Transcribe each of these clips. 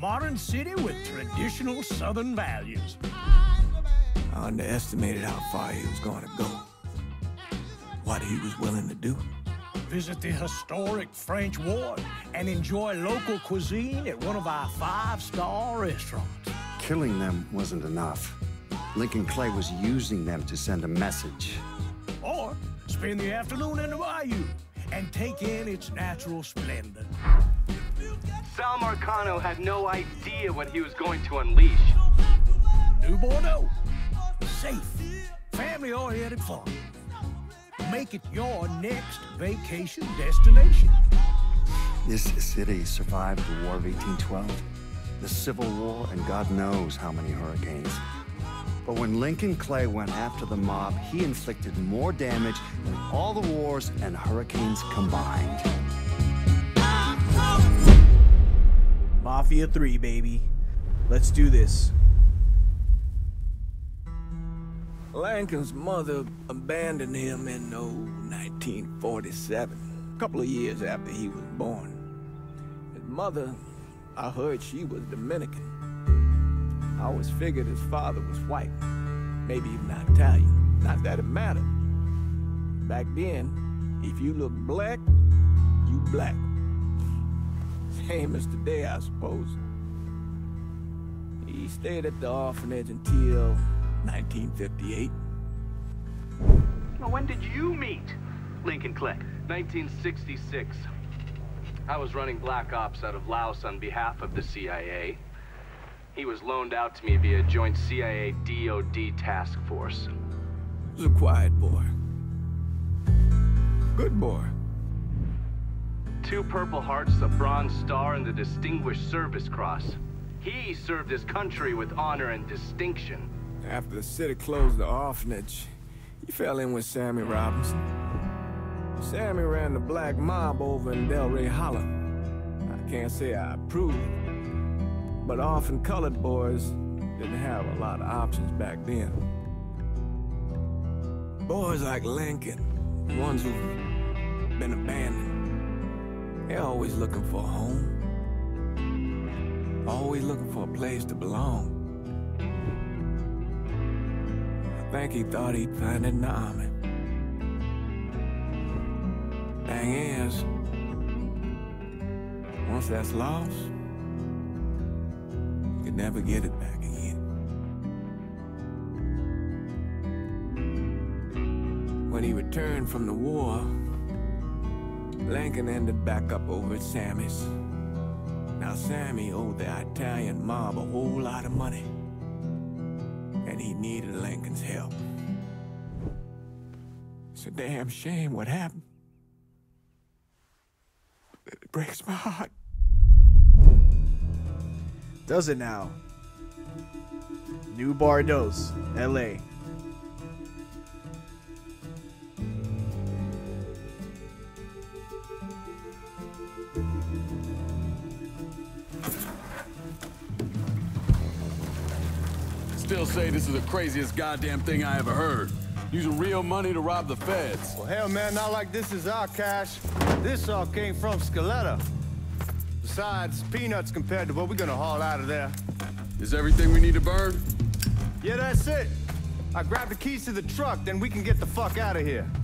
modern city with traditional Southern values. I underestimated how far he was going to go. What he was willing to do. Visit the historic French Ward and enjoy local cuisine at one of our 5-star restaurants. Killing them wasn't enough. Lincoln Clay was using them to send a message. Or spend the afternoon in the bayou and take in its natural splendor. Sal Marcano had no idea what he was going to unleash. New Bordeaux. Safe, family-oriented fun. Make it your next vacation destination. This city survived the War of 1812, the Civil War, and God knows how many hurricanes. But when Lincoln Clay went after the mob, he inflicted more damage than all the wars and hurricanes combined. Mafia 3, baby. Let's do this. Lincoln's mother abandoned him in 1947, a couple of years after he was born. His mother, I heard she was Dominican. I always figured his father was white, maybe even not Italian. Not that it mattered. Back then, if you look black, you black. Same as today, I suppose. He stayed at the orphanage until 1958. Well, when did you meet Lincoln Clay? 1966. I was running Black Ops out of Laos on behalf of the CIA. He was loaned out to me via joint CIA-DOD task force. He was a quiet boy. Good boy. 2 Purple Hearts, a Bronze Star, and the Distinguished Service Cross. He served his country with honor and distinction. After the city closed the orphanage, he fell in with Sammy Robinson. Sammy ran the black mob over in Delray Hollow. I can't say I approve, but orphan colored boys didn't have a lot of options back then. Boys like Lincoln, ones who've been abandoned, they're always looking for a home. Always looking for a place to belong. I think he thought he'd find it in the army. Thing is, once that's lost, you can never get it back again. When he returned from the war, Lincoln ended back up over at Sammy's. Now Sammy owed the Italian mob a whole lot of money, and he needed Lincoln's help. It's a damn shame what happened. It breaks my heart. Does it now? New Bordeaux, LA. Still say this is the craziest goddamn thing I ever heard. Using real money to rob the feds. Well, hell, man, not like this is our cash. This all came from Scaletta. Besides, peanuts compared to what we're gonna haul out of there. Is everything we need to burn? Yeah, that's it. I grabbed the keys to the truck, then we can get the fuck out of here.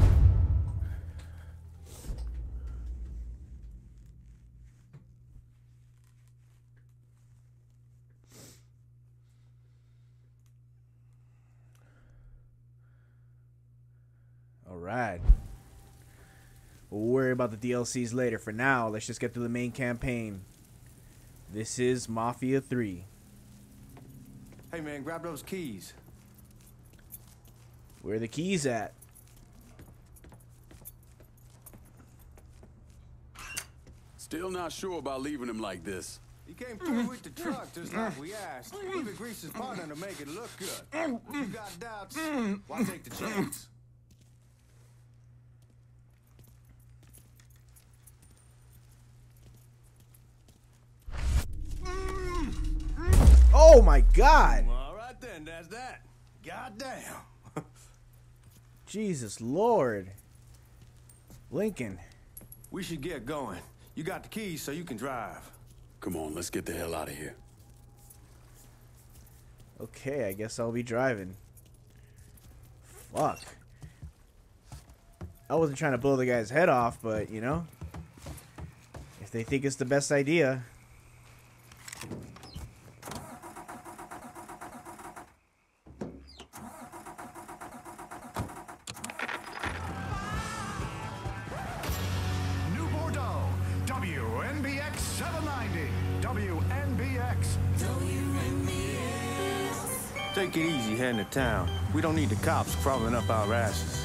Alright. We'll worry about the DLCs later. For now, let's just get through the main campaign. This is Mafia 3. Hey, man, grab those keys. Where are the keys at? Still not sure about leaving him like this. He came through with the truck just like we asked. Even greased his partner to make it look good. If you got doubts, why take the chance? Oh my god! All right then, that's that. Goddamn. Jesus Lord. Lincoln. We should get going. You got the keys so you can drive. Come on, let's get the hell out of here. Okay, I guess I'll be driving. Fuck. I wasn't trying to blow the guy's head off, but, you know, if they think it's the best idea. New Bordeaux, WNBX 790, WNBX. Take it easy heading to town. We don't need the cops crawling up our asses.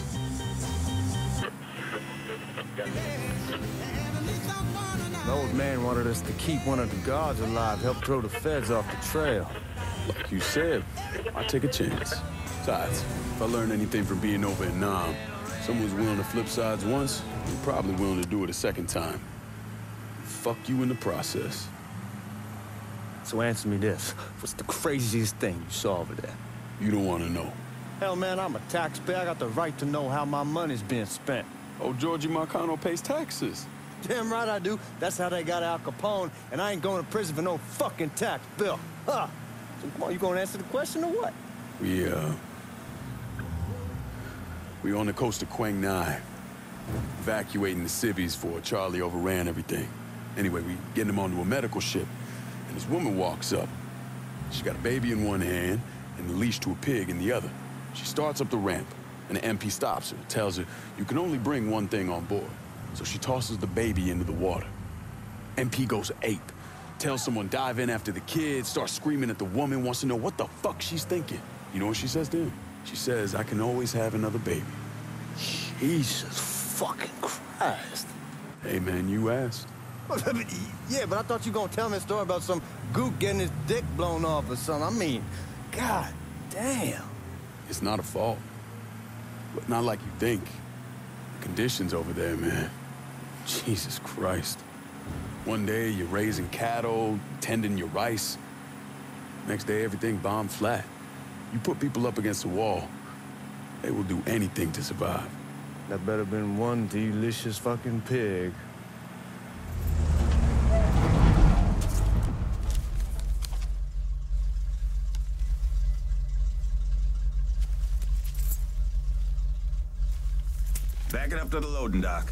The old man wanted us to keep one of the guards alive, help throw the feds off the trail. Like you said, I take a chance. Besides, if I learn anything from being over in Nam, someone's willing to flip sides once, they're probably willing to do it a second time. Fuck you in the process. So answer me this. What's the craziest thing you saw over there? You don't want to know. Hell, man, I'm a taxpayer. I got the right to know how my money's being spent. Oh, Georgie Marcano pays taxes. Damn right I do. That's how they got Al Capone, and I ain't going to prison for no fucking tax bill. Huh. So come on, you gonna answer the question or what? We on the coast of Quang Nai, evacuating the civvies for Charlie overran everything. Anyway, we getting him onto a medical ship, and this woman walks up. She's got a baby in one hand and a leash to a pig in the other. She starts up the ramp, and the MP stops her, tells her, you can only bring one thing on board. So she tosses the baby into the water. MP goes ape, tells someone dive in after the kid, starts screaming at the woman, wants to know what the fuck she's thinking. You know what she says to him? She says, I can always have another baby. Jesus fucking Christ. Hey man, you asked. Yeah, but I thought you gonna tell me a story about some gook getting his dick blown off or something. I mean, god damn. It's not a fault. But not like you think. The conditions over there, man. Jesus Christ. One day you're raising cattle, tending your rice. Next day everything bombed flat. You put people up against the wall, they will do anything to survive. That better been one delicious fucking pig. Back it up to the loading dock.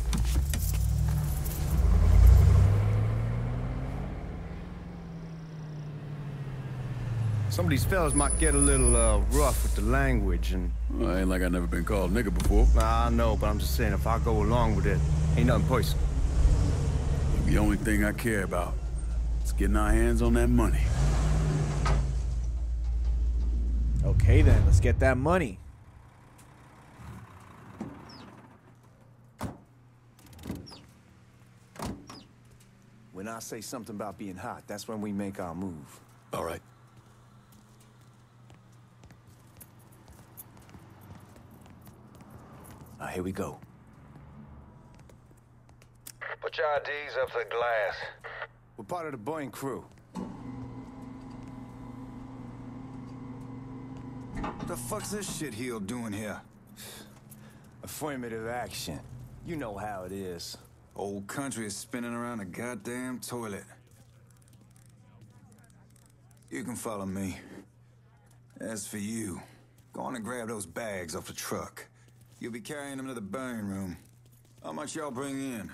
Some of these fellas might get a little rough with the language and... Well, ain't like I've never been called nigga before. Nah, I know, but I'm just saying, if I go along with it, ain't nothing personal. The only thing I care about is getting our hands on that money. Okay then, let's get that money. When I say something about being hot, that's when we make our move. All right. Now, here we go. Put your IDs up to the glass. We're part of the Boeing crew. What the fuck's this shitheel doing here? Affirmative action. You know how it is. Old country is spinning around a goddamn toilet. You can follow me. As for you, go on and grab those bags off the truck. You'll be carrying them to the burn room. How much y'all bring in?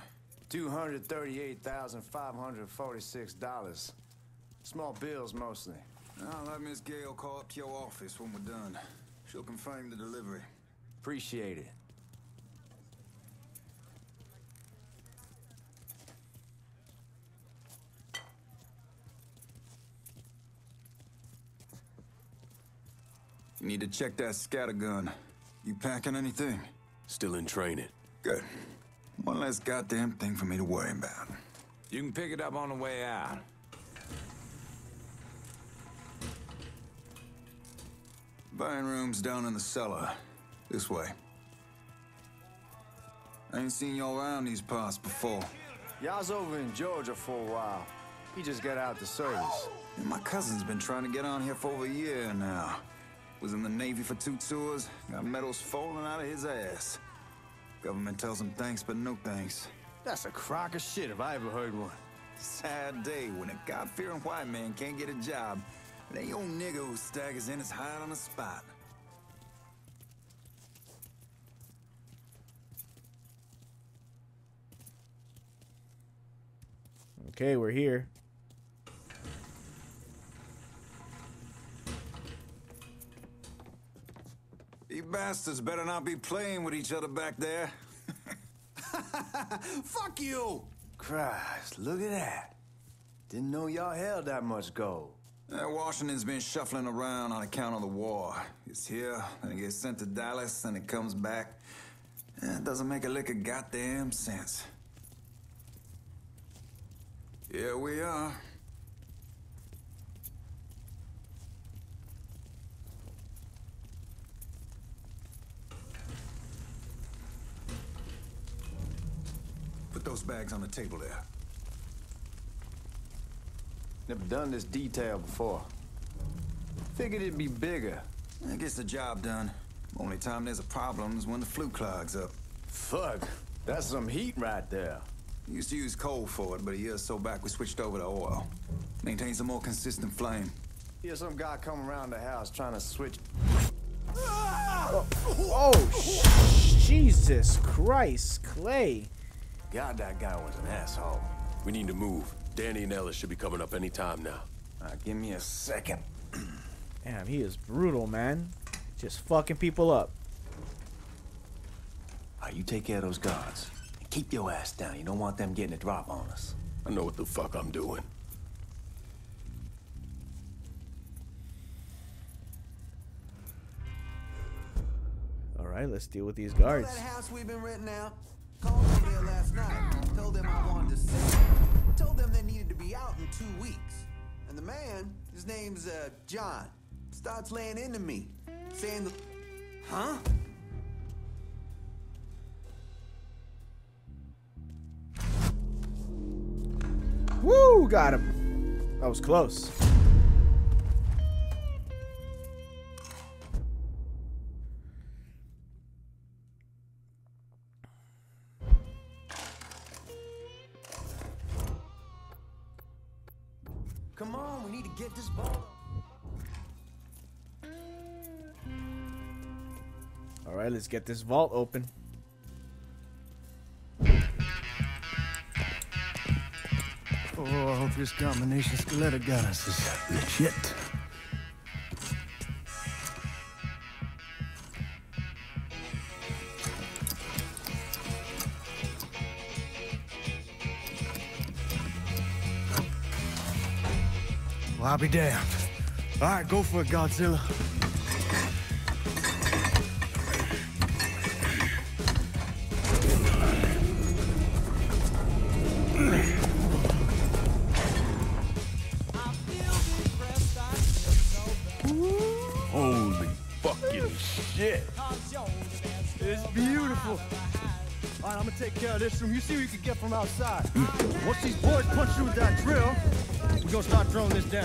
$238,546. Small bills, mostly. I'll have Miss Gale call up to your office when we're done. She'll confirm the delivery. Appreciate it. You need to check that scattergun. You packing anything? Still in training. Good. One less goddamn thing for me to worry about. You can pick it up on the way out. Burn room's down in the cellar. This way. I ain't seen y'all around these parts before. Y'all's over in Georgia for a while. He just got out the service. And my cousin's been trying to get on here for over a year now. Was in the Navy for 2 tours, got medals falling out of his ass. Government tells him thanks, but no thanks. That's a crock of shit if I ever heard one. Sad day when a God-fearing white man can't get a job. It ain't your nigga who staggers in his hide on the spot. Okay, we're here. You bastards better not be playing with each other back there. Fuck you! Christ, look at that. Didn't know y'all held that much gold. Washington's been shuffling around on account of the war. It's here, and it gets sent to Dallas, and it comes back. It doesn't make a lick of goddamn sense. Here we are. Put those bags on the table there. Never done this detail before. Figured it'd be bigger. That gets the job done. Only time there's a problem is when the flue clogs up. Fuck, that's some heat right there. We used to use coal for it, but a year or so back we switched over to oil. Maintains a more consistent flame. Here's some guy come around the house trying to switch. Jesus Christ, Clay. God, that guy was an asshole. We need to move. Danny and Ellis should be coming up any time now. Give me a second. Damn, he is brutal, man. Just fucking people up. You take care of those guards. And keep your ass down. You don't want them getting a drop on us. I know what the fuck I'm doing. Alright, let's deal with these guards. That house we've been renting out. Called over there last night. Told them I wanted to see. Told them they needed to be out in 2 weeks. And the man, his name's John, starts laying into me, saying the... Huh? Woo! Got him. That was close. Come on, we need to get this ball. All right, let's get this vault open. Oh, I hope this combination Skeletor got us is legit. Well, I'll be damned. All right, go for it, Godzilla. Holy fucking shit. It's beautiful. All right, I'm gonna take care of this room. You see what you can get from outside. Once these boys punch you with that drill, we're gonna start throwing this down.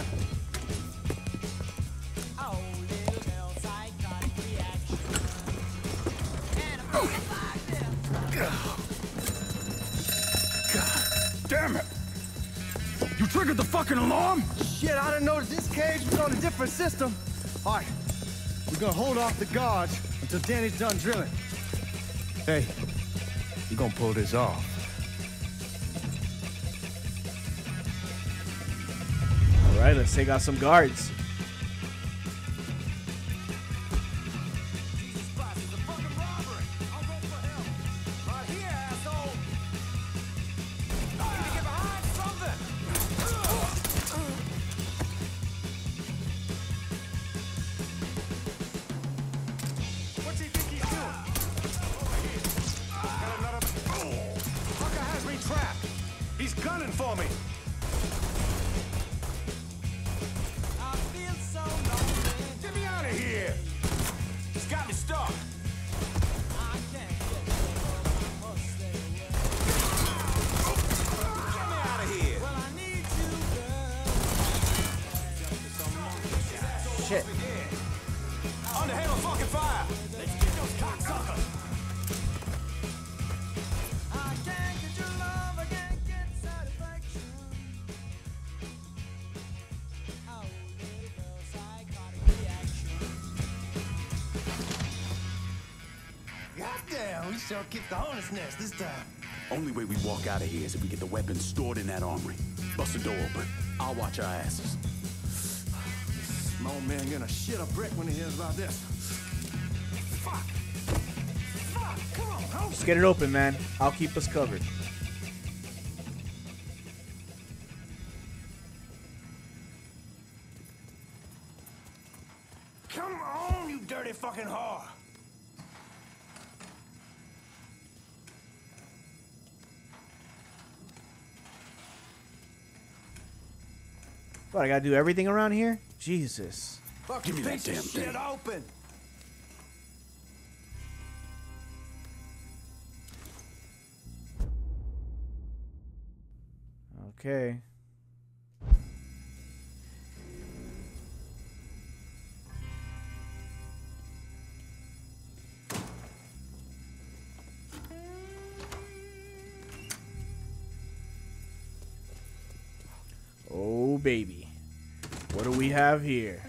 God damn it. You triggered the fucking alarm? Shit, I didn't know that this cage was on a different system. All right, we're gonna hold off the guards until Danny's done drilling. Hey, you're gonna pull this off. All right, let's take out some guards. He's gunning for me. Get me out of here. He's got me stuck. Get me out of here. Shit. Under hell of fucking fire. Let's get those cocksuckers. Sure kicked the hornet's nest this time. Only way we walk out of here is if we get the weapons stored in that armory. Bust the door open. I'll watch our asses. Small man gonna shit a brick when he hears about this. Fuck! Fuck! Come on, help! Just get it open, man. I'll keep us covered. Come on, you dirty fucking whore! What, I gotta do everything around here? Jesus. Fucking Give me that piece of damn shit thing. open! Okay. Oh, baby. What do we have here?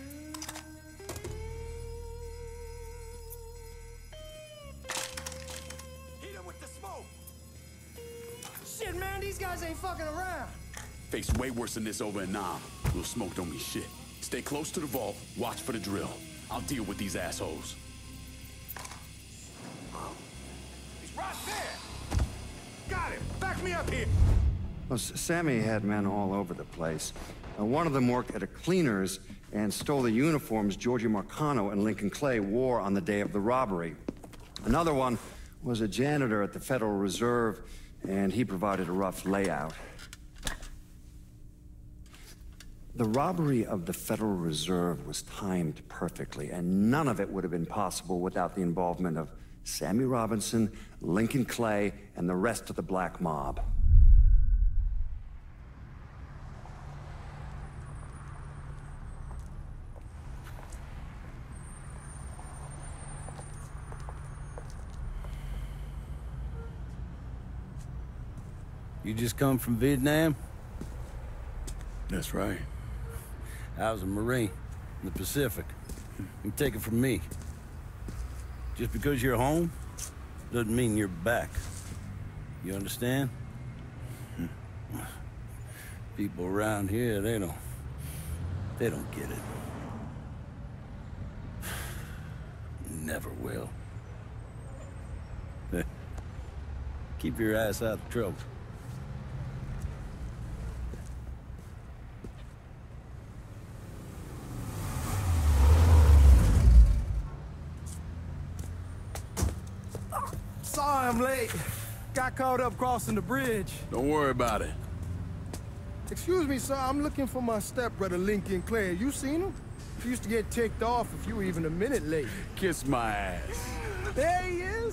Hit him with the smoke! Shit, man, these guys ain't fucking around! Face way worse than this over in Nam. Little smoke don't mean shit. Stay close to the vault. Watch for the drill. I'll deal with these assholes. He's right there! Got him! Back me up here! Well, Sammy had men all over the place. One of them worked at a cleaner's and stole the uniforms Georgie Marcano and Lincoln Clay wore on the day of the robbery. Another one was a janitor at the Federal Reserve, and he provided a rough layout. The robbery of the Federal Reserve was timed perfectly, and none of it would have been possible without the involvement of Sammy Robinson, Lincoln Clay, and the rest of the Black Mob. You just come from Vietnam? That's right. I was a Marine in the Pacific. You take it from me. Just because you're home doesn't mean you're back. You understand? People around here, they don't get it. Never will. Keep your ass out of trouble. Sorry I'm late. Got caught up crossing the bridge. Don't worry about it. Excuse me, sir. I'm looking for my stepbrother, Lincoln Clay. You seen him? He used to get ticked off if you were even a minute late. Kiss my ass. There he is.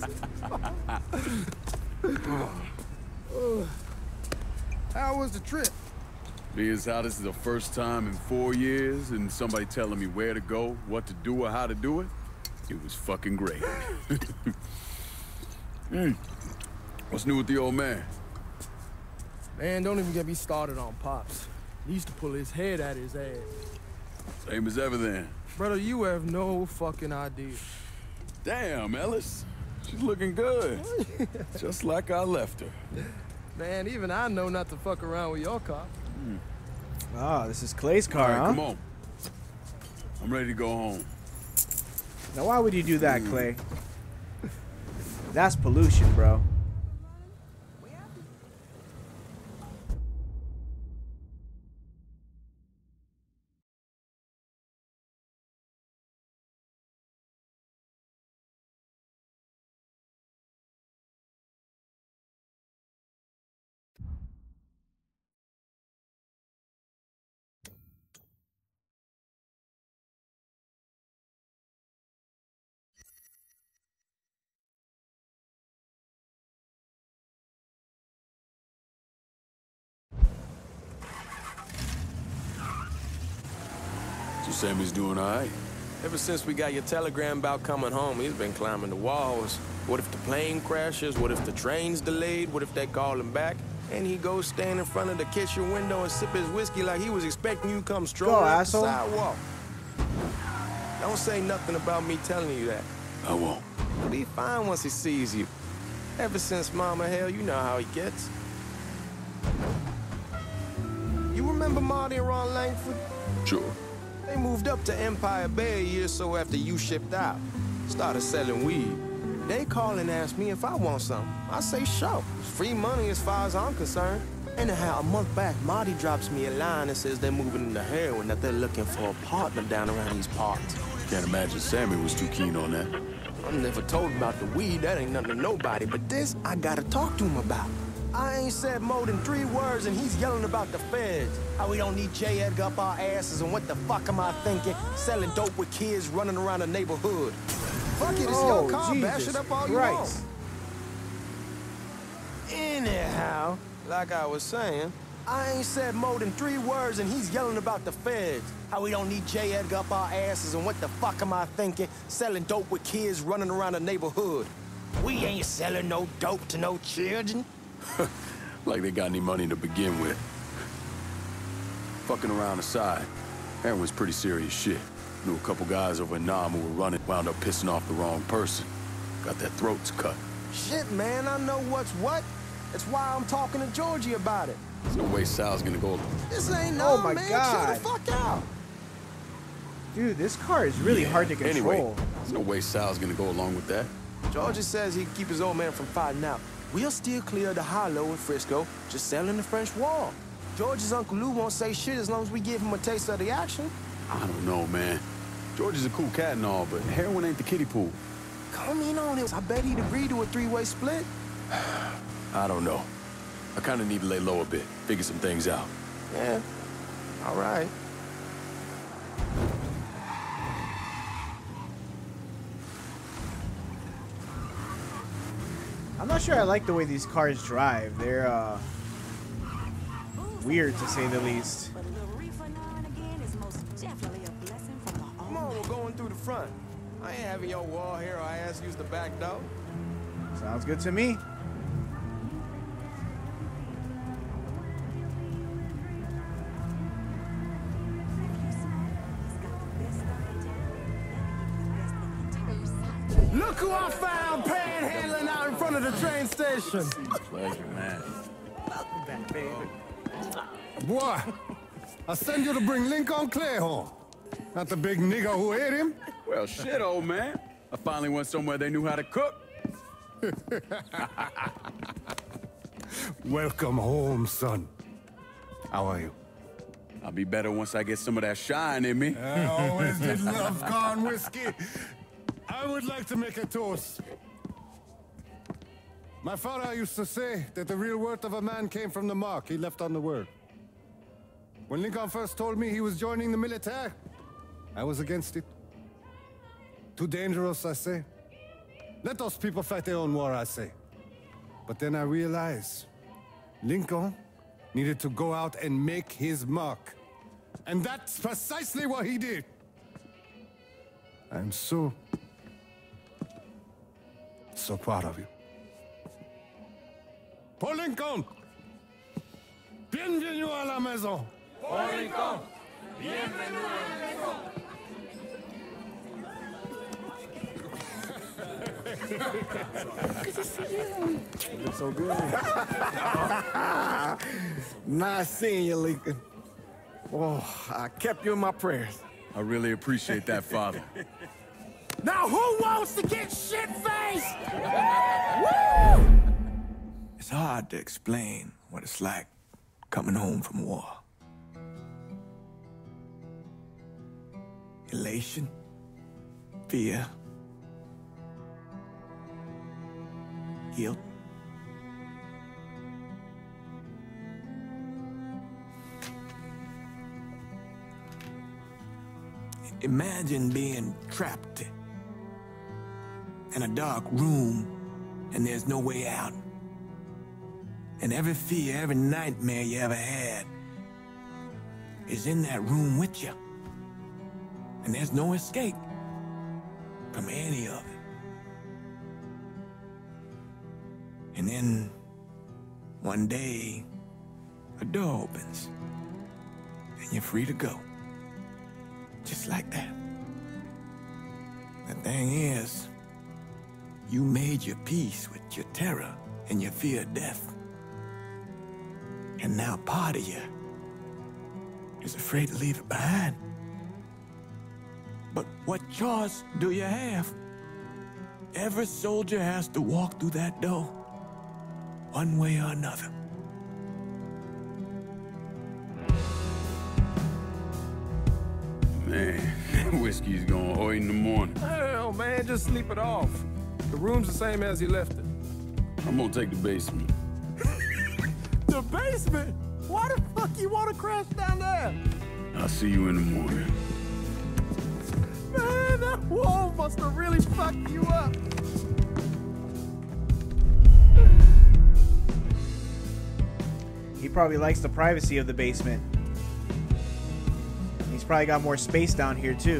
How was the trip? Being as how this is the first time in 4 years and somebody telling me where to go, what to do, or how to do it, it was fucking great. What's new with the old man? Man, don't even get me started on Pops. He used to pull his head out his ass. Same as ever then. Brother, you have no fucking idea. Damn, Ellis. She's looking good. Just like I left her. Man, even I know not to fuck around with your car. Ah, this is Clay's car, All right, huh? come on. I'm ready to go home. Now, why would you do that, Clay? That's pollution, bro. So Sammy's doing all right? Ever since we got your telegram about coming home, he's been climbing the walls. What if the plane crashes? What if the train's delayed? What if they call him back? And he goes stand in front of the kitchen window and sip his whiskey like he was expecting you to come strolling up the sidewalk. Don't say nothing about me telling you that. I won't. He'll be fine once he sees you. Ever since Mama, hell, you know how he gets. You remember Marty and Ron Langford? Sure. They moved up to Empire Bay a year or so after you shipped out. Started selling weed. They call and ask me if I want some. I say sure. It's free money as far as I'm concerned. Anyhow, a month back, Marty drops me a line and says they're moving into heroin, that they're looking for a partner down around these parts. Can't imagine Sammy was too keen on that. I'm never told about the weed, that ain't nothing to nobody, but this I gotta talk to him about. I ain't said more than 3 words and he's yelling about the feds. How we don't need J. Edgar up our asses and what the fuck am I thinking? Selling dope with kids running around the neighborhood. Fuck it, it's your car, bash it up all you want. Anyhow, like I was saying, I ain't said more than 3 words and he's yelling about the feds. How we don't need J. Edgar up our asses and what the fuck am I thinking? Selling dope with kids running around the neighborhood. We ain't selling no dope to no children. Like they got any money to begin with. Fucking around aside, heroin's pretty serious shit. Knew a couple guys over in Nam who were running, wound up pissing off the wrong person. Got their throats cut. Shit, man, I know what's what. That's why I'm talking to Georgie about it. There's no way Sal's gonna go. This ain't no, my man. God. Chill the fuck out. Dude, this car is really hard to control. Anyway, there's no way Sal's gonna go along with that. Georgie says he can keep his old man from fighting out. We'll still clear the hollow in Frisco, just selling the French Wall. George's Uncle Lou won't say shit as long as we give him a taste of the action. I don't know, man. George is a cool cat and all, but heroin ain't the kiddie pool. Come in on it. I bet he'd agree to a 3-way split. I don't know. I kind of need to lay low a bit, figure some things out. Yeah, all right. I'm not sure I like the way these cars drive. They're, weird to say the least. Come on, we're going through the front. I ain't having your wall here or I ask use the back door. Sounds good to me. Look who I found panhandling out in front of the train station. Pleasure, man. Welcome back, baby. Boy, I send you to bring Lincoln Clay home. Not the big nigga who ate him. Well, shit, old man. I finally went somewhere they knew how to cook. Welcome home, son. How are you? I'll be better once I get some of that shine in me. I always did love corn whiskey. I would like to make a toast. My father used to say that the real worth of a man came from the mark he left on the world. When Lincoln first told me he was joining the military, I was against it. Too dangerous, I say. Let those people fight their own war, I say. But then I realized Lincoln needed to go out and make his mark. And that's precisely what he did. I'm so proud of you. Paul Lincoln! Bienvenue à la maison! Paul Lincoln! Bienvenue à la maison! Good to see you. You look so good. Nice seeing you, Lincoln. Oh, I kept you in my prayers. I really appreciate that, Father. Now who wants to get shit-faced? It's hard to explain what it's like coming home from war. Elation, fear, guilt. Imagine being trapped in a dark room and there's no way out. And every fear, every nightmare you ever had is in that room with you. And there's no escape from any of it. And then one day, a door opens and you're free to go. Just like that. The thing is, You made your peace with your terror and your fear of death. And now part of you is afraid to leave it behind. But what choice do you have? Every soldier has to walk through that door, one way or another. Man, whiskey's gonna hoy in the morning. Hell, man, just sleep it off. The room's the same as you left it. I'm gonna take the basement. The basement? Why the fuck you want to crash down there? I'll see you in the morning. Man, that wall must have really fucked you up. He probably likes the privacy of the basement. He's probably got more space down here too.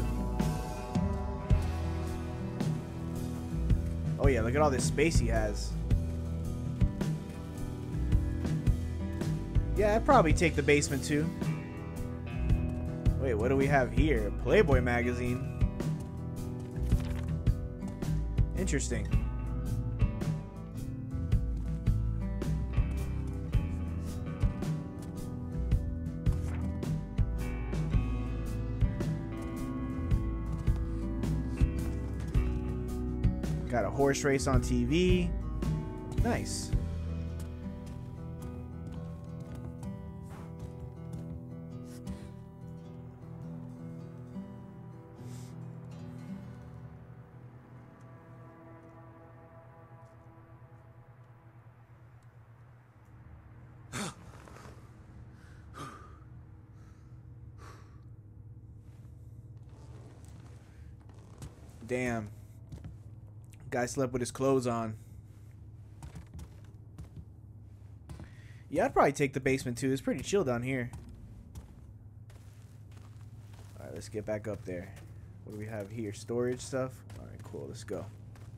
Oh yeah, look at all this space he has. Yeah, I'd probably take the basement too. Wait, what do we have here? Playboy magazine. Interesting. Got a horse race on TV. Nice. Damn. Guy slept with his clothes on. Yeah, I'd probably take the basement too. It's pretty chill down here. Alright, let's get back up there. What do we have here? Storage stuff? Alright, cool. Let's go.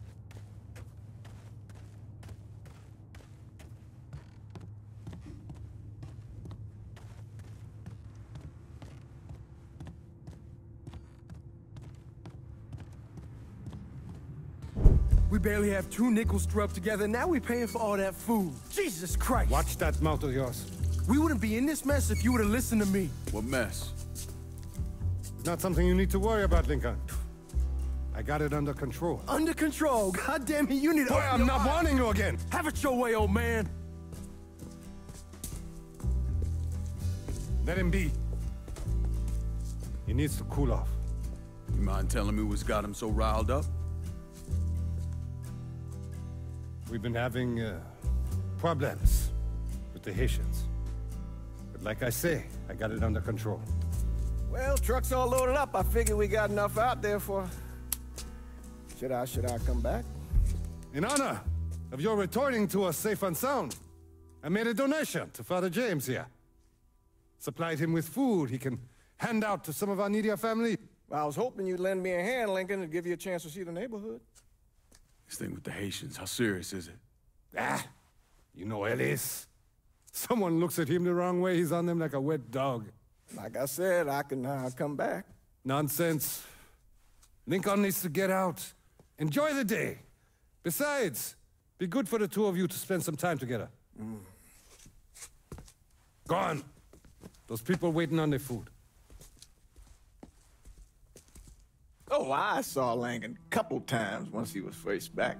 We barely have 2 nickels to rub together, and now we're paying for all that food. Jesus Christ. Watch that mouth of yours. We wouldn't be in this mess if you would have listened to me. What mess? It's not something you need to worry about, Lincoln. I got it under control. Under control? God damn it, you need to... Boy, I'm not warning you again. Have it your way, old man. Let him be. He needs to cool off. You mind telling me what's got him so riled up? We've been having problems with the Haitians. But like I say, I got it under control. Well, truck's all loaded up. I figure we got enough out there for... Should I come back? In honor of your returning to us safe and sound, I made a donation to Father James here. Supplied him with food he can hand out to some of our needier family. Well, I was hoping you'd lend me a hand, Lincoln, and give you a chance to see the neighborhood. This thing with the Haitians, how serious is it? Ah, you know Ellis. Someone looks at him the wrong way, he's on them like a wet dog. Like I said, I can come back. Nonsense. Lincoln needs to get out. Enjoy the day. Besides, be good for the two of you to spend some time together. Go on. Those people waiting on their food. Oh, I saw Lincoln a couple times once he was first back.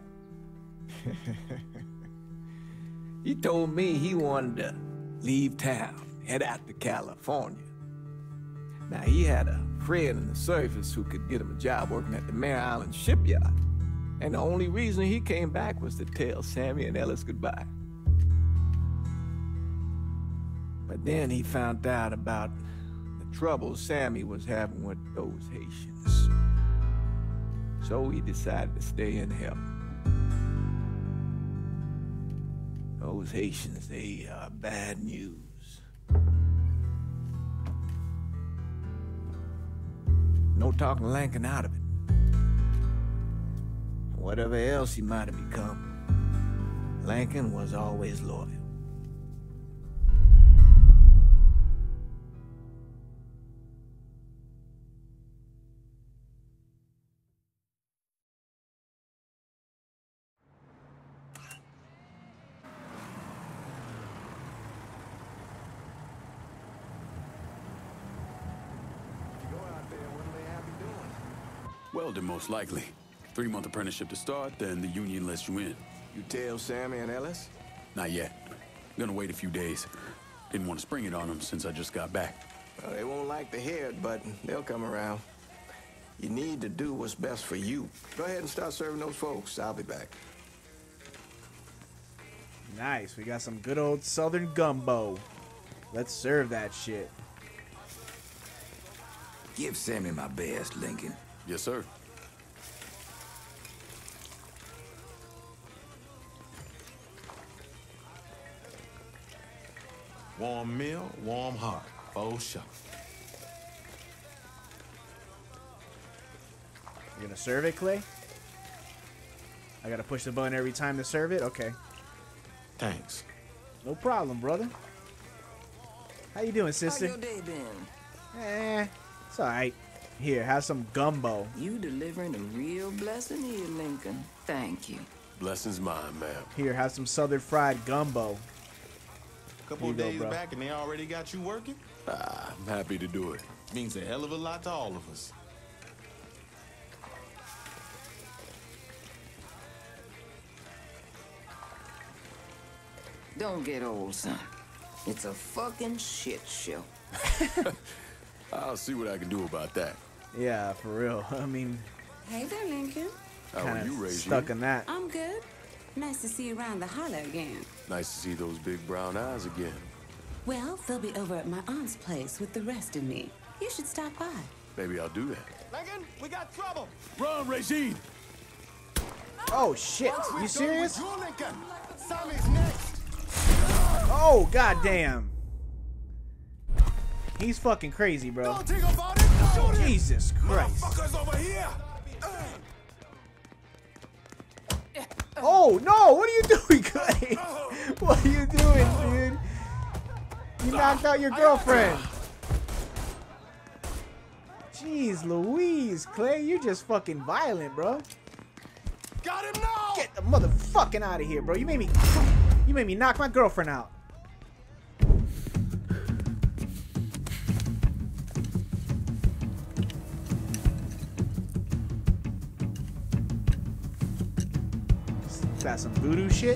He told me he wanted to leave town, head out to California. Now, he had a friend in the service who could get him a job working at the Mare Island shipyard. And the only reason he came back was to tell Sammy and Ellis goodbye. But then he found out about the trouble Sammy was having with those Haitians. So he decided to stay and help. Those Haitians, they are bad news. No talking Lincoln out of it. Whatever else he might have become, Lincoln was always loyal. Welding, most likely. 3-month apprenticeship to start, then the union lets you in. You tell Sammy and Ellis? Not yet. Gonna wait a few days. Didn't want to spring it on them since I just got back. Well, they won't like to hear it, but they'll come around. You need to do what's best for you. Go ahead and start serving those folks. I'll be back. Nice. We got some good old southern gumbo. Let's serve that shit. Give Sammy my best, Lincoln. Yes, sir. Warm meal, warm heart. Oh, sure. You're gonna serve it, Clay? I gotta push the button every time to serve it? Okay. Thanks. No problem, brother. How you doing, sister? How your day been? It's alright. Here, have some gumbo. You delivering a real blessing here, Lincoln. Thank you. Blessings mine, ma'am. Here, have some southern fried gumbo. Couple of days back and they already got you working? I'm happy to do it. Means a hell of a lot to all of us. Don't get old, son. It's a fucking shit show. I'll see what I can do about that. Yeah, for real. I mean... Hey there, Lincoln. How are you, Reggie? Stuck in that. I'm good. Nice to see you around the holler again. Nice to see those big brown eyes again. Well, they'll be over at my aunt's place with the rest of me. You should stop by. Maybe I'll do that. Lincoln, we got trouble. Run, Regine! Oh, shit. You serious? Lincoln. Sammy's next. Oh, goddamn. He's fucking crazy, bro. Don't think about it. Shoot him. Jesus Christ. Motherfuckers over here. Oh, no. What are you doing, Clay? What are you doing, dude? You knocked out your girlfriend. Jeez Louise, Clay. You're just fucking violent, bro. Got him now. Get the motherfucking out of here, bro. You made me knock my girlfriend out. Got some voodoo shit.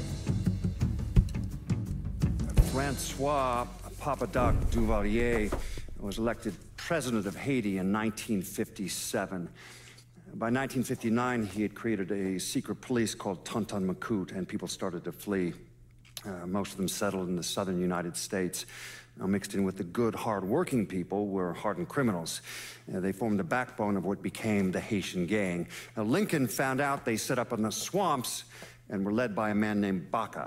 Francois Papadoc Duvalier was elected president of Haiti in 1957. By 1959, he had created a secret police called Tonton Macoute, and people started to flee. Most of them settled in the southern United States. Now, mixed in with the good, hard-working people were hardened criminals. They formed the backbone of what became the Haitian gang. Now, Lincoln found out they set up in the swamps and were led by a man named Baca.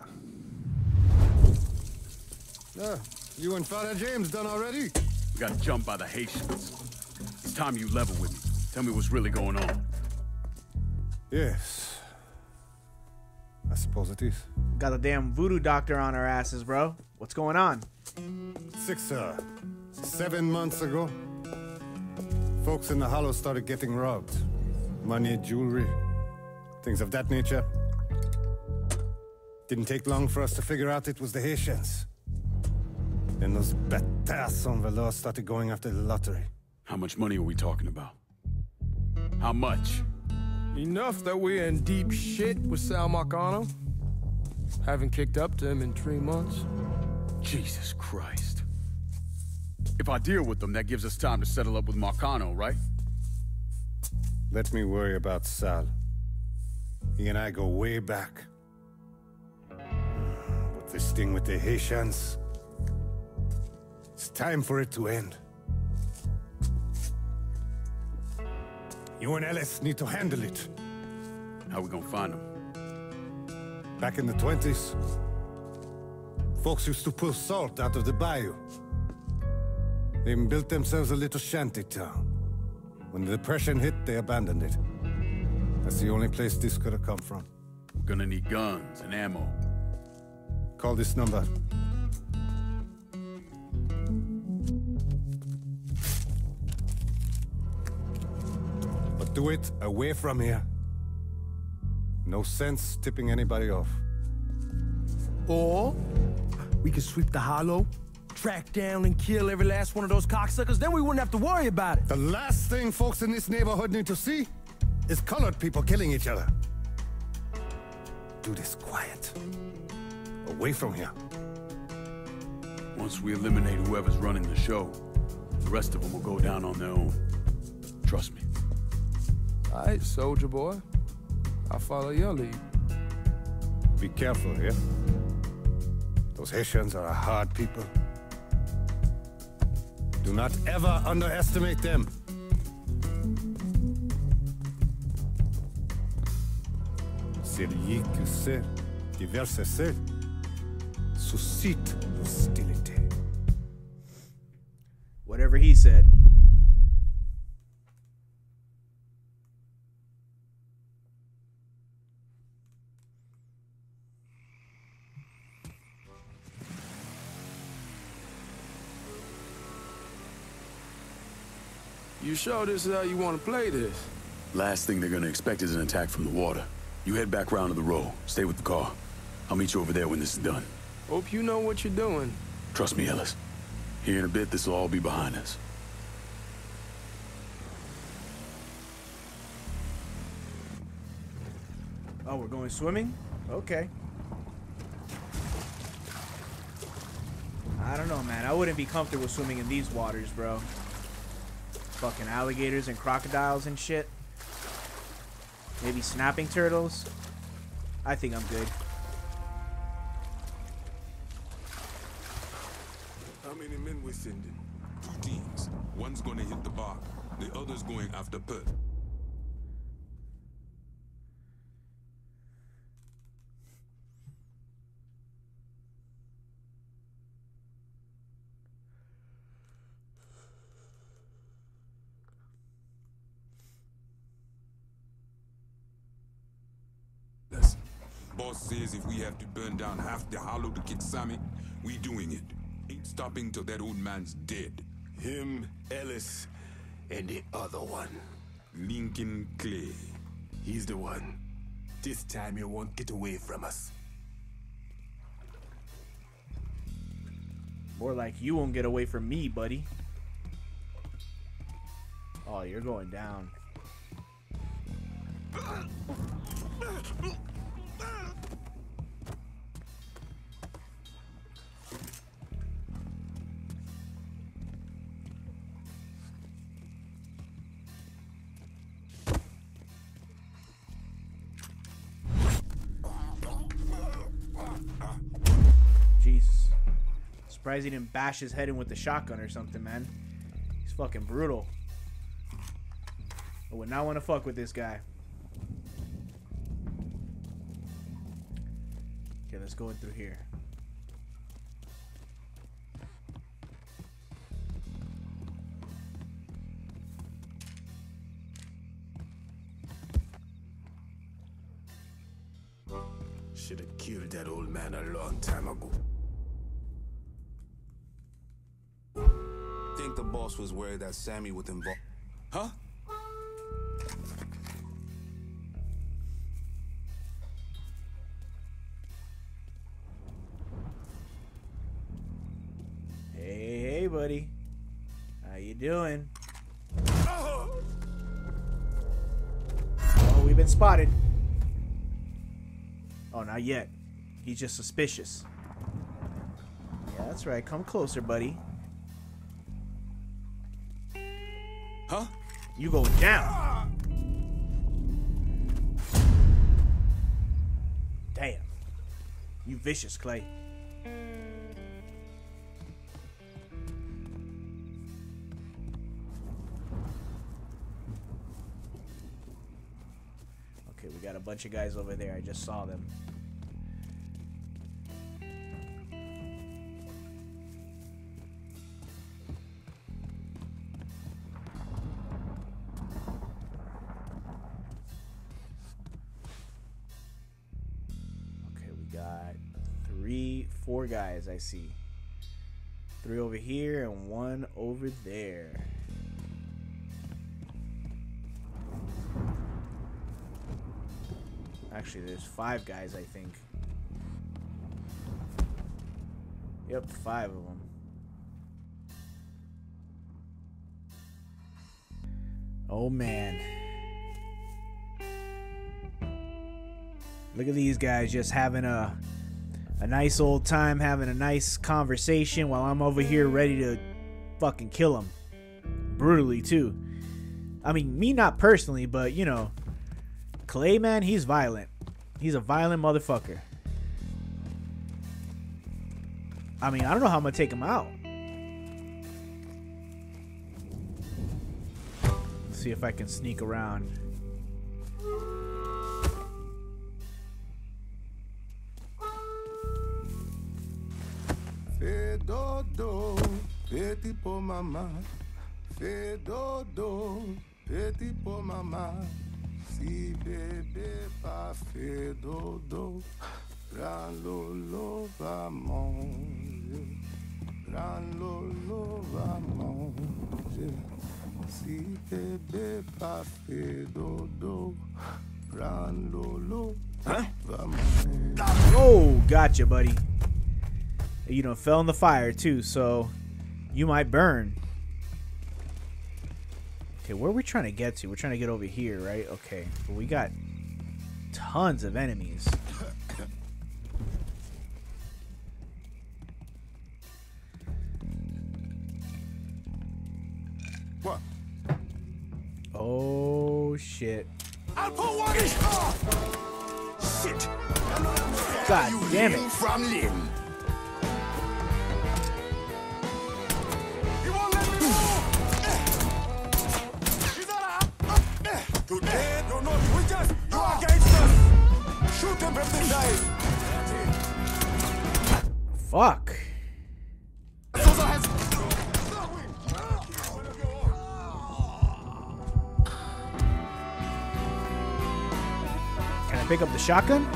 You and Father James done already? We got jumped by the Haitians. It's time you level with me. Tell me what's really going on. Yes. I suppose it is. Got a damn voodoo doctor on our asses, bro. What's going on? 7 months ago, folks in the Hollow started getting robbed. Money, jewelry, things of that nature. Didn't take long for us to figure out it was the Haitians. Then those bâtards en velours started going after the lottery. How much money are we talking about? How much? Enough that we're in deep shit with Sal Marcano. Haven't kicked up to him in 3 months. Jesus Christ. If I deal with them, that gives us time to settle up with Marcano, right? Let me worry about Sal. He and I go way back. But this thing with the Haitians, it's time for it to end. You and Ellis need to handle it. How we gonna find them? Back in the 20s, folks used to pull salt out of the bayou. They even built themselves a little shanty town. When the Depression hit, they abandoned it. That's the only place this could have come from. We're gonna need guns and ammo. Call this number. But do it away from here. No sense tipping anybody off. Or we could sweep the Hollow, track down and kill every last one of those cocksuckers, then we wouldn't have to worry about it. The last thing folks in this neighborhood need to see is colored people killing each other. Do this quiet. Away from here. Once we eliminate whoever's running the show, the rest of them will go down on their own. Trust me. All right, soldier boy. I'll follow your lead. Be careful here. Those Haitians are a hard people. Do not ever underestimate them. Celui qui sait diverser suscite hostility. Whatever he said. You sure this is how you want to play this? Last thing they're gonna expect is an attack from the water. You head back round to the row. Stay with the car. I'll meet you over there when this is done. Hope you know what you're doing. Trust me, Ellis. Here in a bit, this will all be behind us. Oh, we're going swimming? Okay. I don't know, man. I wouldn't be comfortable swimming in these waters, bro. Fucking alligators and crocodiles and shit. Maybe snapping turtles. I think I'm good. How many men we're sending? 2 teams. One's gonna hit the bar. The other's going after Pert. Boss says if we have to burn down half the hollow to kick Sammy, we doing it. Ain't stopping till that old man's dead. Him, Ellis, and the other one. Lincoln Clay. He's the one. This time he won't get away from us. More like you won't get away from me, buddy. Oh, you're going down. Jesus. Surprised he didn't bash his head in with the shotgun or something, man. He's fucking brutal. I would not want to fuck with this guy. Okay, let's go in through here. Should have killed that old man a long time ago. Think the boss was worried that Sammy would involve. Huh? Hey, buddy. How you doing? Oh, we've been spotted. Oh, not yet. He's just suspicious. Yeah, that's right. Come closer, buddy. Huh? You going down. Damn. You vicious, Clay. Okay, we got a bunch of guys over there. I just saw them. Four guys I see. 3 over here and 1 over there. Actually, there's 5 guys, I think. Yep, 5 of them. Oh man. Look at these guys just having a nice old time, having a nice conversation while I'm over here ready to fucking kill them. Brutally, too. I mean, me not personally, but, you know, Clay, man, he's violent. He's a violent motherfucker. I mean, I don't know how I'm gonna take him out. Let's see if I can sneak around. Fais dodo, petit pour maman. Fais dodo, petit pour maman. Si bébé pas fait dodo, grand lolo va manger. Grand lolo va manger. Si bébé pas fait dodo, grand lolo va manger. Oh, gotcha, buddy. You know, fell in the fire too, so you might burn. Okay, where are we trying to get to? We're trying to get over here, right? Okay, but we got tons of enemies. What? Oh shit! I'll put one in. Shit! God damn it! From Lynn. Today, you're not with us, you are against us! Shoot them from the side! Fuck! Can I pick up the shotgun?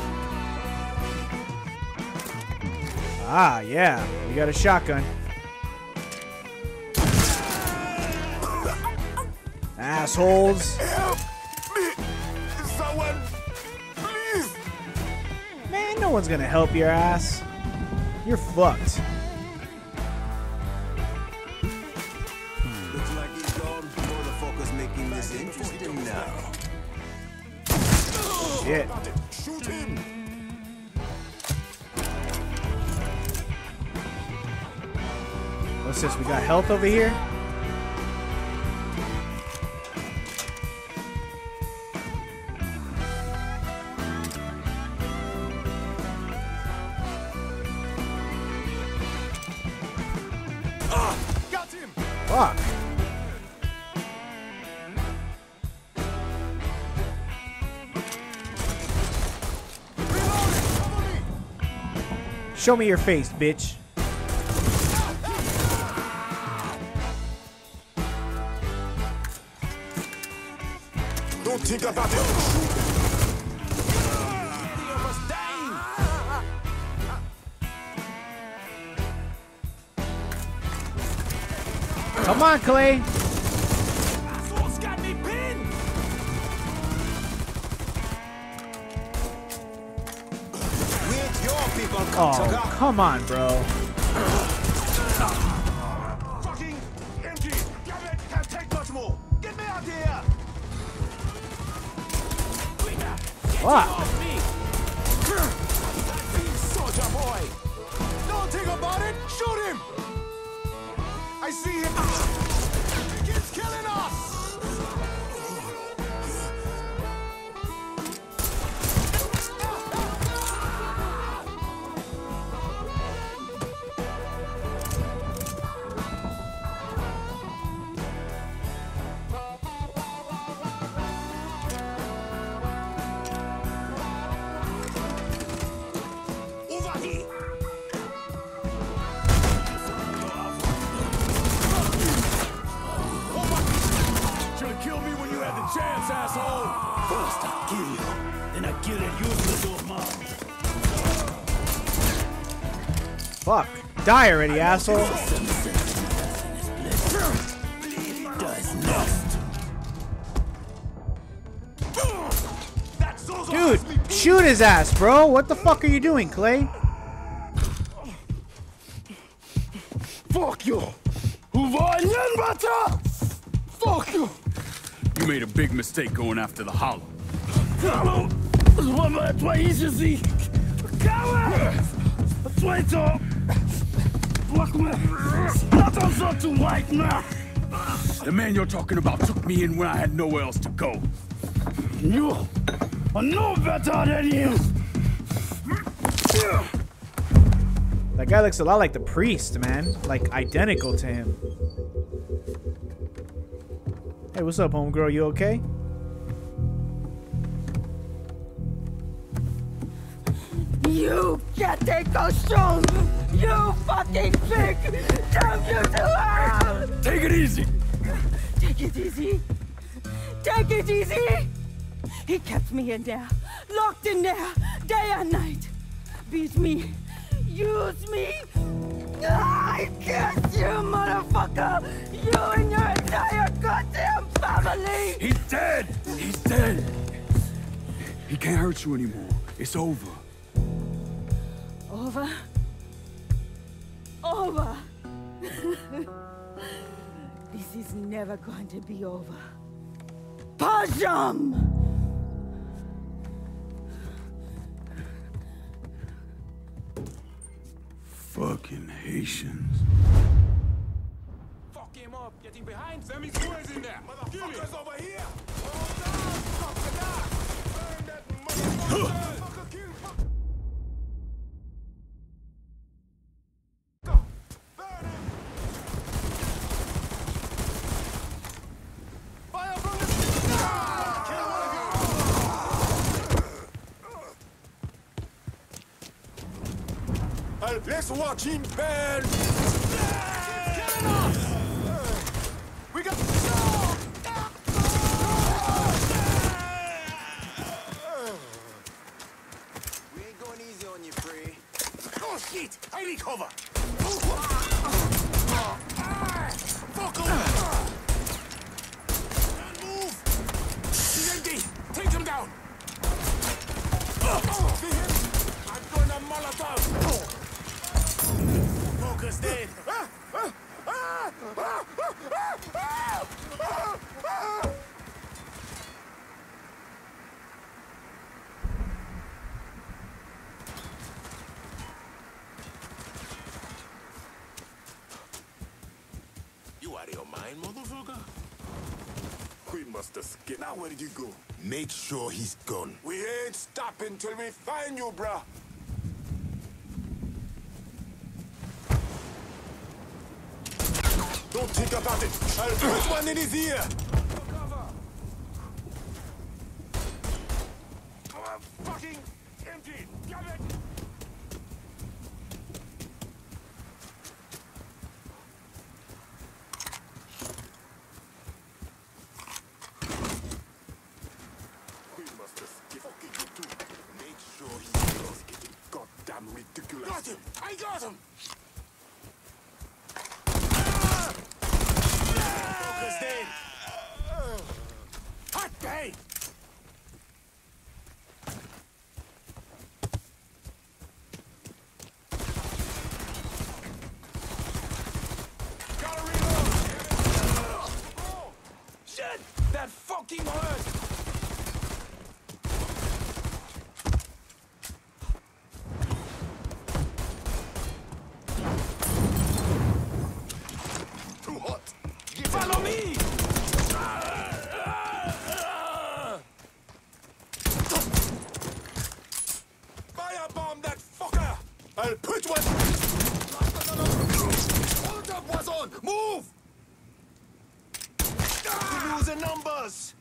Ah, yeah, we got a shotgun. Assholes! Someone, please! Man, no one's gonna help your ass. You're fucked. Looks like he's gone. Motherfuckers making this interesting now. Shit. Shoot him! What's this? We got health over here? Fuck. Show me your face, bitch. Don't think about it. Come on, Clay. Got me pinned. With your people, Oh, come on, bro. Fucking empty. Damn it, can't take much more. Get me out here. Fuck. Soldier boy. Don't think about it. Shoot him. I see him. He keeps killing us. Over here. Should've killed me when you had the chance, asshole! First I kill you, then I kill that useless old mom. Fuck. Die already, asshole. Dude, shoot his ass, bro. What the fuck are you doing, Clay? Fuck you! Fuck you! You made a big mistake going after the Hollow. The man you're talking about took me in when I had nowhere else to go. You are no better than him. That guy looks a lot like the priest, man. Like, identical to him. Hey, what's up, homegirl? You okay? You getting costume! You fucking pig! Damn you to hell! Take it easy! Take it easy! Take it easy! He kept me in there, locked in there, day and night. Beat me, use me. I kiss you, motherfucker! You and your entire goddamn family! He's dead! He's dead! He can't hurt you anymore. It's over. Over? Over! This is never going to be over. Pajam! Fucking Haitians. Fuck him up, getting behind. Sammy's boys in there. Motherfuckers over here. Hold down, fuck the dog. Burn that motherfucker. Kill. Burn him. Fire from the kill one of you. Let's watch him burn. We got. We ain't going easy on you, Free. Oh shit! I need cover. Fuck off! Can't move. He's empty. Take him down. See him? I'm going to Molotov. Focus dead. You out of your mind, motherfucker? We must escape. Now where did you go? Make sure he's gone. We ain't stopping till we find you, bruh. Don't think about it. I'll put one in his ear. Fucking empty. Damn it. We must escape. Fucking you too. Make sure he's getting goddamn ridiculous. Got him. I got him. Focus dead. Hot day. Gotta reload. Shit! That fucking hurt. Too hot. Follow me! Firebomb that fucker! I'll put one. Hold up, was on. Move! We're losing numbers.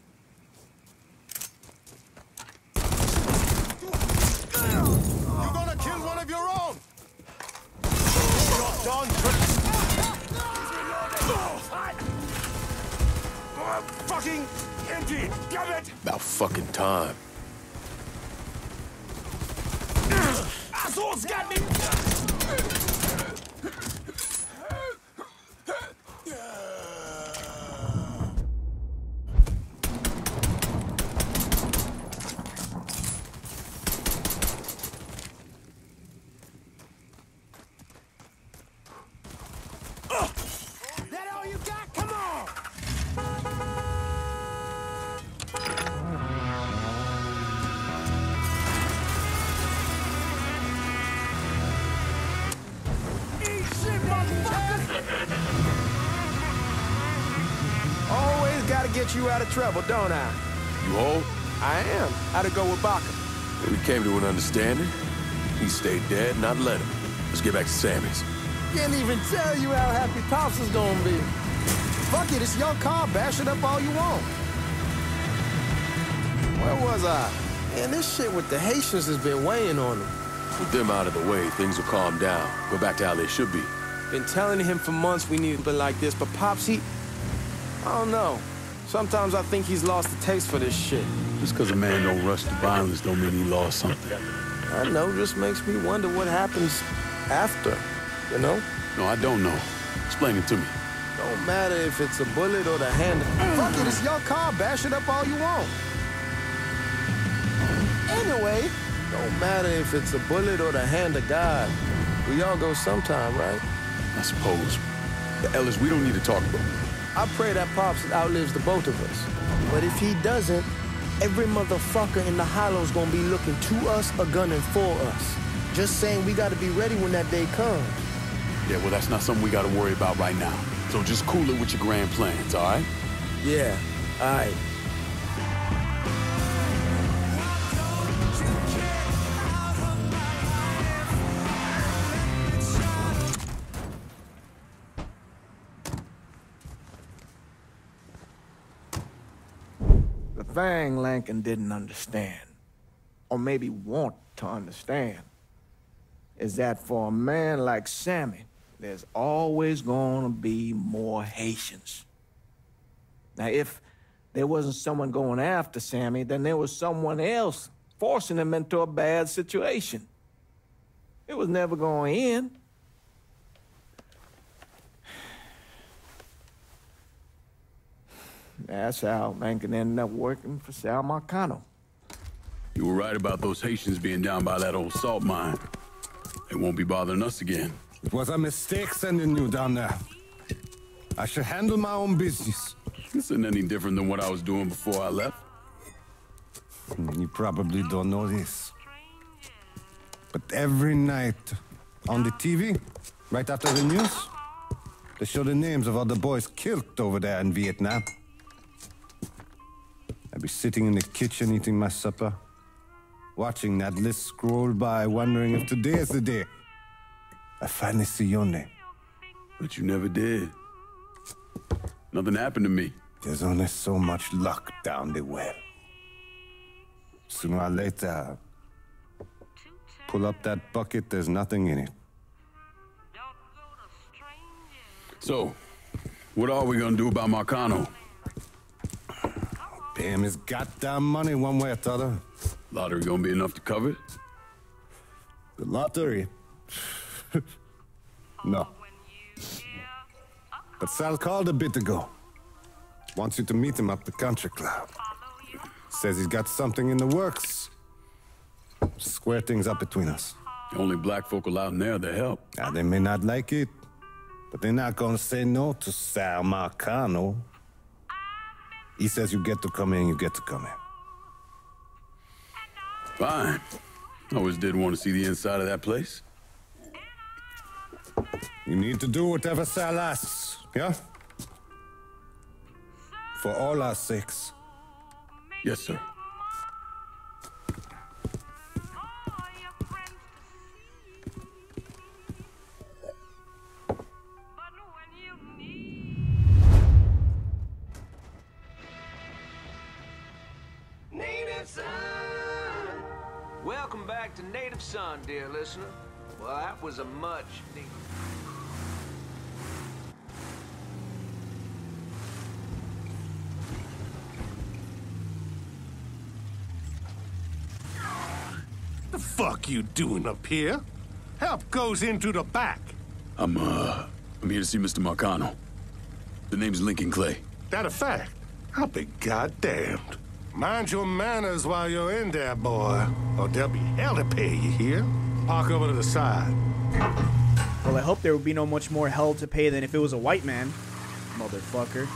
You're gonna kill one of your own. You're done. Fucking empty! Damn it! About fucking time. Assholes got me! That all you got? Come on! gotta get you out of trouble, don't I? You hold? I am. How'd it go with Baca? We came to an understanding. He stayed dead, and I'd let him. Let's get back to Sammy's. Can't even tell you how happy Pops is gonna be. Fuck it, it's your car. Bash it up all you want. Where was I? Man, this shit with the Haitians has been weighing on him. With them out of the way, things will calm down. Go back to how they should be. Been telling him for months we need something like this, but Pops, I don't know. Sometimes I think he's lost the taste for this shit. Just because a man don't rush to violence don't mean he lost something. I know, just makes me wonder what happens after, you know? No, I don't know. Explain it to me. Don't matter if it's a bullet or the hand. Fuck it, it's your car. Bash it up all you want. Anyway, don't matter if it's a bullet or the hand of God. We all go sometime, right? I suppose. But Ellis, we don't need to talk about it. I pray that Pops outlives the both of us. But if he doesn't, every motherfucker in the hollow's gonna be looking to us or gunning for us. Just saying we gotta be ready when that day comes. Yeah, well, that's not something we gotta worry about right now. So just cool it with your grand plans, all right? Yeah, all right. The thing Lincoln didn't understand, or maybe want to understand, is that for a man like Sammy, there's always gonna be more Haitians. Now, if there wasn't someone going after Sammy, then there was someone else forcing him into a bad situation. It was never going to end. That's how Lincoln ended up working for Sal Marcano. You were right about those Haitians being down by that old salt mine. They won't be bothering us again. It was a mistake sending you down there. I should handle my own business. This isn't any different than what I was doing before I left. You probably don't know this. But every night on the TV, right after the news, they show the names of all the boys killed over there in Vietnam. I'd be sitting in the kitchen eating my supper, watching that list scroll by, wondering if today is the day I finally see your name. But you never did. Nothing happened to me. There's only so much luck down the well. Sooner or later, pull up that bucket, there's nothing in it. So, what are we gonna do about Marcano? Pay him his goddamn money one way or the other. Lottery gonna be enough to cover it? The lottery? No. But Sal called a bit ago. Wants you to meet him up the country club. Says he's got something in the works. Square things up between us. The only black folk allowed in there to help. Now, they may not like it, but they're not gonna say no to Sal Marcano. He says you get to come in, you get to come in. Fine. I always did want to see the inside of that place. You need to do whatever Sal asks, yeah? For all our sakes. Yes, sir. Welcome back to Native Son, dear listener. Well, that was a much needed. The fuck you doing up here? Help goes into the back. I'm here to see Mr. Marcano. The name's Lincoln Clay. That a fact? I'll be goddamned. Mind your manners while you're in there, boy, or there'll be hell to pay, you hear? Park over to the side. Well, I hope there would be no much more hell to pay than if it was a white man. Motherfucker.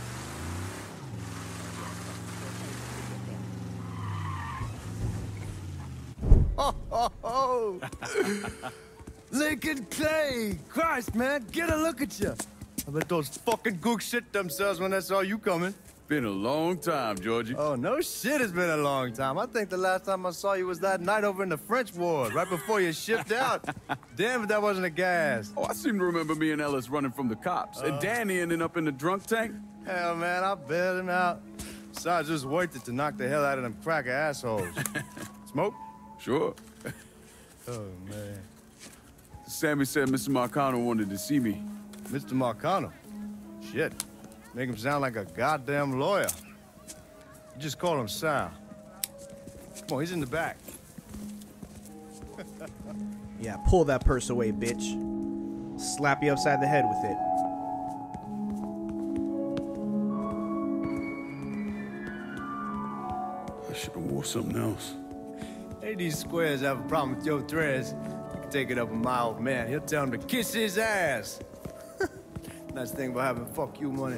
Oh. Lincoln Clay! Christ, man, get a look at you. I bet those fucking gooks shit themselves when they saw you coming. Been a long time, Georgie. Oh, no shit, it's been a long time. I think the last time I saw you was that night over in the French ward, right before you shipped out. Damn if that wasn't a gas. Oh, I seem to remember me and Ellis running from the cops. And Danny ending up in the drunk tank. Hell, man, I bailed him out. Besides, just worth it to knock the hell out of them cracker assholes. Smoke? Sure. Oh, man. Sammy said Mr. Marcano wanted to see me. Mr. Marcano? Shit. Make him sound like a goddamn lawyer. You just call him Sal. Come on, he's in the back. Yeah, pull that purse away, bitch. Slap you upside the head with it. I should have wore something else. Hey, these squares have a problem with your threads. You can take it up with my old man. He'll tell him to kiss his ass. Nice thing about having fuck you money.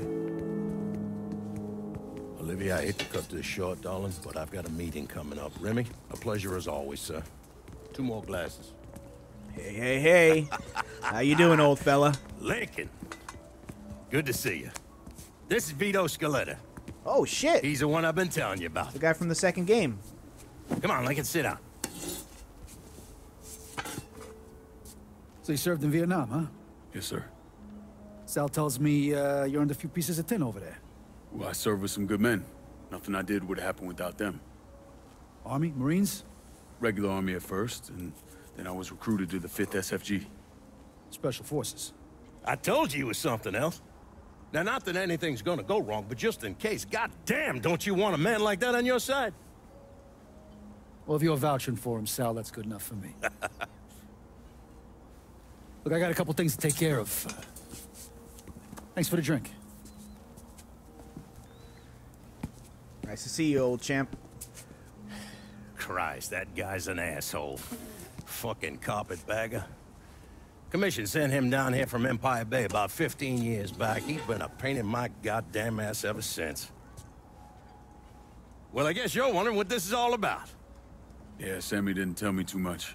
Olivia, I hate to cut this short, darling, but I've got a meeting coming up. Remy, a pleasure as always, sir. 2 more glasses. Hey, hey, hey. How you doing, old fella? Lincoln. Good to see you. This is Vito Scaletta. Oh, shit. He's the one I've been telling you about. The guy from the second game. Come on, Lincoln, sit down. So you served in Vietnam, huh? Yes, sir. Sal tells me you earned a few pieces of tin over there. Well, I served with some good men. Nothing I did would have happened without them. Army? Marines? Regular Army at first, and then I was recruited to the 5th SFG. Special Forces. I told you it was something else. Now, not that anything's gonna go wrong, but just in case, goddamn, don't you want a man like that on your side? Well, if you're vouching for him, Sal, that's good enough for me. Look, I got a couple things to take care of. Thanks for the drink. Nice to see you, old champ. Christ, that guy's an asshole. Fucking carpetbagger. Commission sent him down here from Empire Bay about 15 years back. He's been a pain in my goddamn ass ever since. Well, I guess you're wondering what this is all about. Yeah, Sammy didn't tell me too much.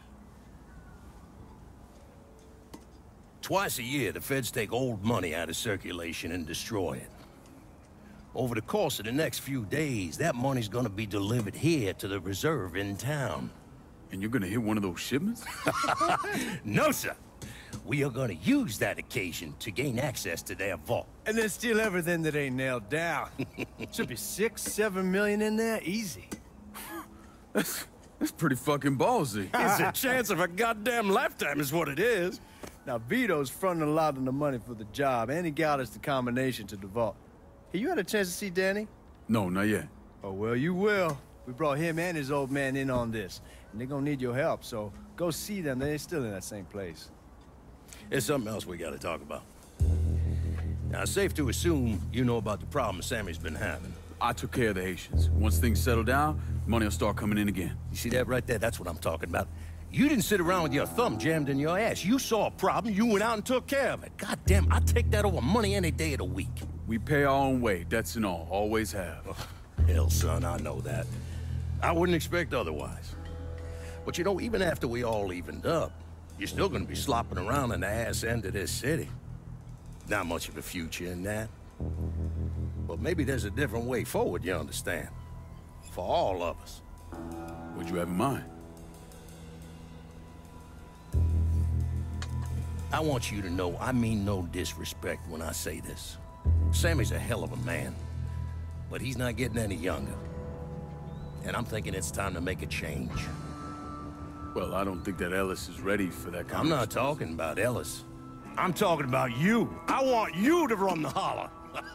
Twice a year, the feds take old money out of circulation and destroy it. Over the course of the next few days, that money's gonna be delivered here to the reserve in town. And you're gonna hit one of those shipments? No, sir. We are gonna use that occasion to gain access to their vault. And then steal everything that ain't nailed down. Should be 6, 7 million in there, easy. That's pretty fucking ballsy. It's a chance of a goddamn lifetime is what it is. Now, Vito's fronting a lot of the money for the job, and he got us the combination to the vault. Hey, you had a chance to see Danny? No, not yet. Oh, well, you will. We brought him and his old man in on this, and they're gonna need your help, so go see them. They're still in that same place. There's something else we gotta talk about. Now, it's safe to assume you know about the problem Sammy's been having. I took care of the Haitians. Once things settle down, money will start coming in again. You see that right there? That's what I'm talking about. You didn't sit around with your thumb jammed in your ass. You saw a problem, you went out and took care of it. Goddamn, I'd take that over money any day of the week. We pay our own way, debts and all. Always have. Oh, hell, son, I know that. I wouldn't expect otherwise. But you know, even after we all evened up, you're still gonna be slopping around in the ass end of this city. Not much of a future in that. But maybe there's a different way forward, you understand? For all of us. What'd you have in mind? I want you to know I mean no disrespect when I say this. Sammy's a hell of a man, but he's not getting any younger. And I'm thinking it's time to make a change. Well, I don't think that Ellis is ready for that kind I'm not talking about Ellis. I'm talking about you. I want you to run the holler.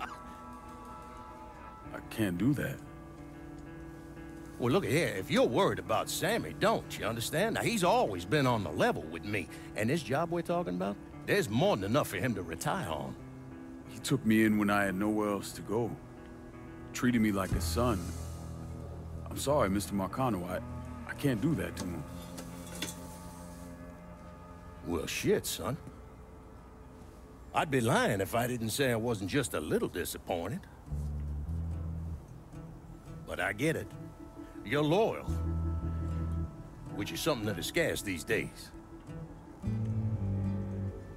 I can't do that. Well, look here, if you're worried about Sammy, don't, you understand? Now, he's always been on the level with me, and this job we're talking about, there's more than enough for him to retire on. He took me in when I had nowhere else to go. Treated me like a son. I'm sorry, Mr. Marcano, I can't do that to him. Well, shit, son. I'd be lying if I didn't say I wasn't just a little disappointed. But I get it. You're loyal. Which is something that is scarce these days.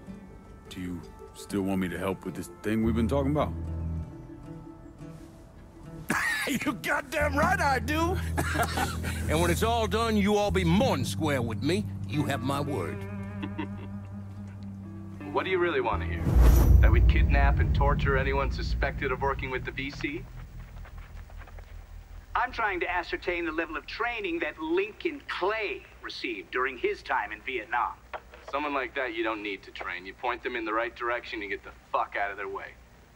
Do you still want me to help with this thing we've been talking about? You goddamn right I do. And when it's all done, you all be more than square with me. You have my word. What do you really want to hear? That we'd kidnap and torture anyone suspected of working with the VC? I'm trying to ascertain the level of training that Lincoln Clay received during his time in Vietnam. Someone like that you don't need to train. You point them in the right direction and get the fuck out of their way.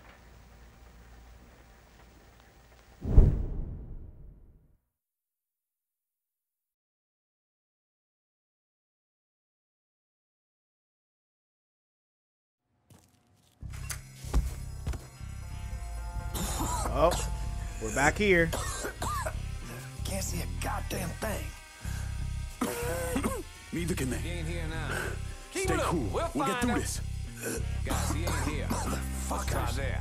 Oh, we're back here. Can't see a goddamn thing. Neither can they. He ain't here now. Stay cool. We'll get through this. Guys, he ain't here. Fuckers. There.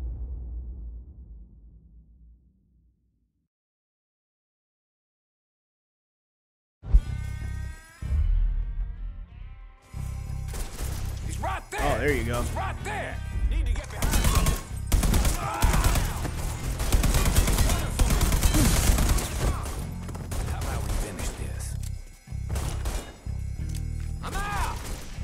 He's right there. Oh, there you go. He's right there. Need to get behind him. How about we finish this? I'm out.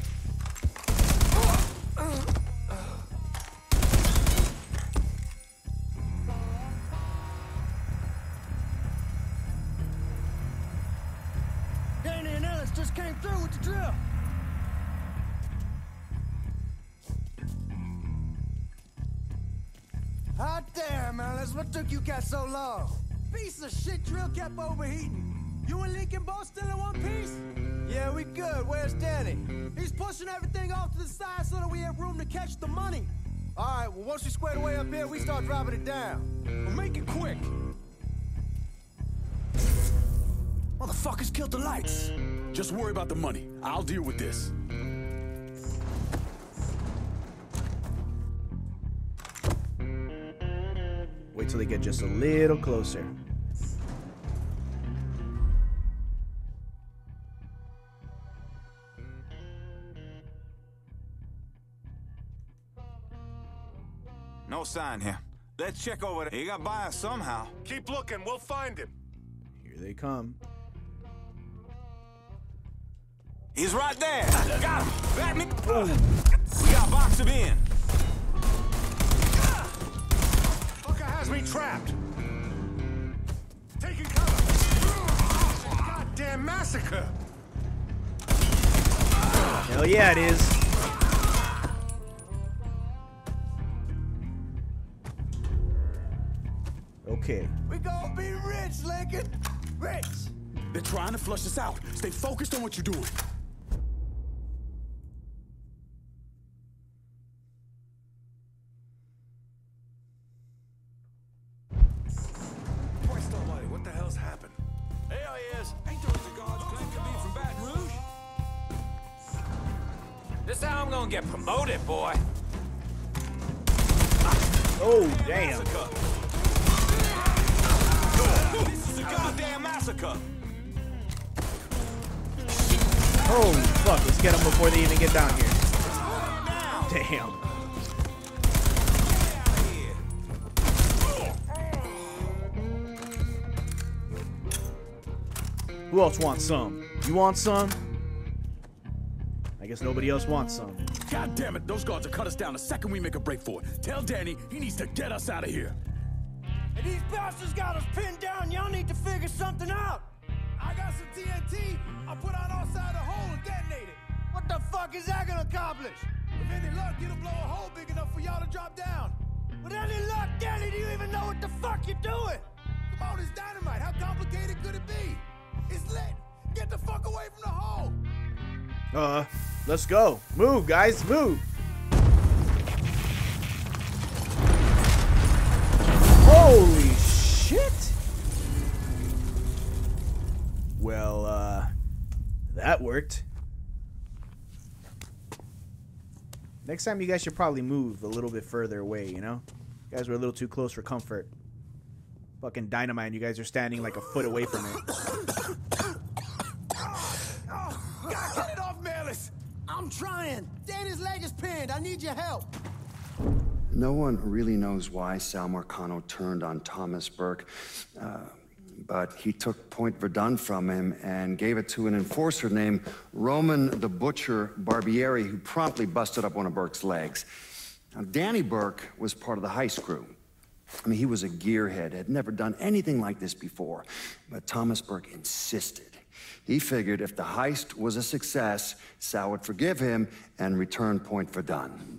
Danny and Ellis just came through with the drill. Hot damn, Ellis, what took you guys so long? Piece of shit drill kept overheating. You and Lincoln both still in one piece? Yeah, we good. Where's Danny? He's pushing everything off to the side so that we have room to catch the money. All right, well, once we square away up here, we start dropping it down. Well, make it quick. Motherfuckers killed the lights. Just worry about the money. I'll deal with this. Wait till they get just a little closer. No sign here. Let's check over there. He got by us somehow. Keep looking, we'll find him. Here they come. He's right there. Got him. Back me. We got to box him in. Fucker has me trapped. Taking cover. Goddamn massacre. Hell yeah, it is. Okay. We gonna be rich, Lincoln. Rich. They're trying to flush us out. Stay focused on what you're doing. Christ almighty, what the hell's happened? There he is. Ain't those the guards claim to be from Baton Rouge? This how I'm gonna get promoted, boy. Oh, damn. This is a goddamn massacre. Holy fuck, let's get them before they even get down here. Damn. Who else wants some? You want some? I guess nobody else wants some. God damn it, those guards will cut us down the second we make a break for it. Tell Danny he needs to get us out of here. And these bastards got us pinned down. Y'all need to figure something out. I got some TNT. I'll put on outside the hole and detonate it. What the fuck is that gonna accomplish? With any luck, it'll blow a hole big enough for y'all to drop down. With any luck, Danny, do you even know what the fuck you're doing? Come on, it's dynamite. How complicated could it be? It's lit. Get the fuck away from the hole. Let's go. Move, guys, move. Holy shit. Well, that worked. Next time you guys should probably move a little bit further away, you know? You guys were a little too close for comfort. Fucking dynamite, and you guys are standing like a foot away from it. God, get it off, Melis. I'm trying. Danny's leg is pinned. I need your help. No one really knows why Sal Marcano turned on Thomas Burke, but he took Point Verdun from him and gave it to an enforcer named Roman the Butcher Barbieri, who promptly busted up one of Burke's legs. Now, Danny Burke was part of the heist crew. I mean, he was a gearhead, had never done anything like this before, but Thomas Burke insisted. He figured if the heist was a success, Sal would forgive him and return Point Verdun.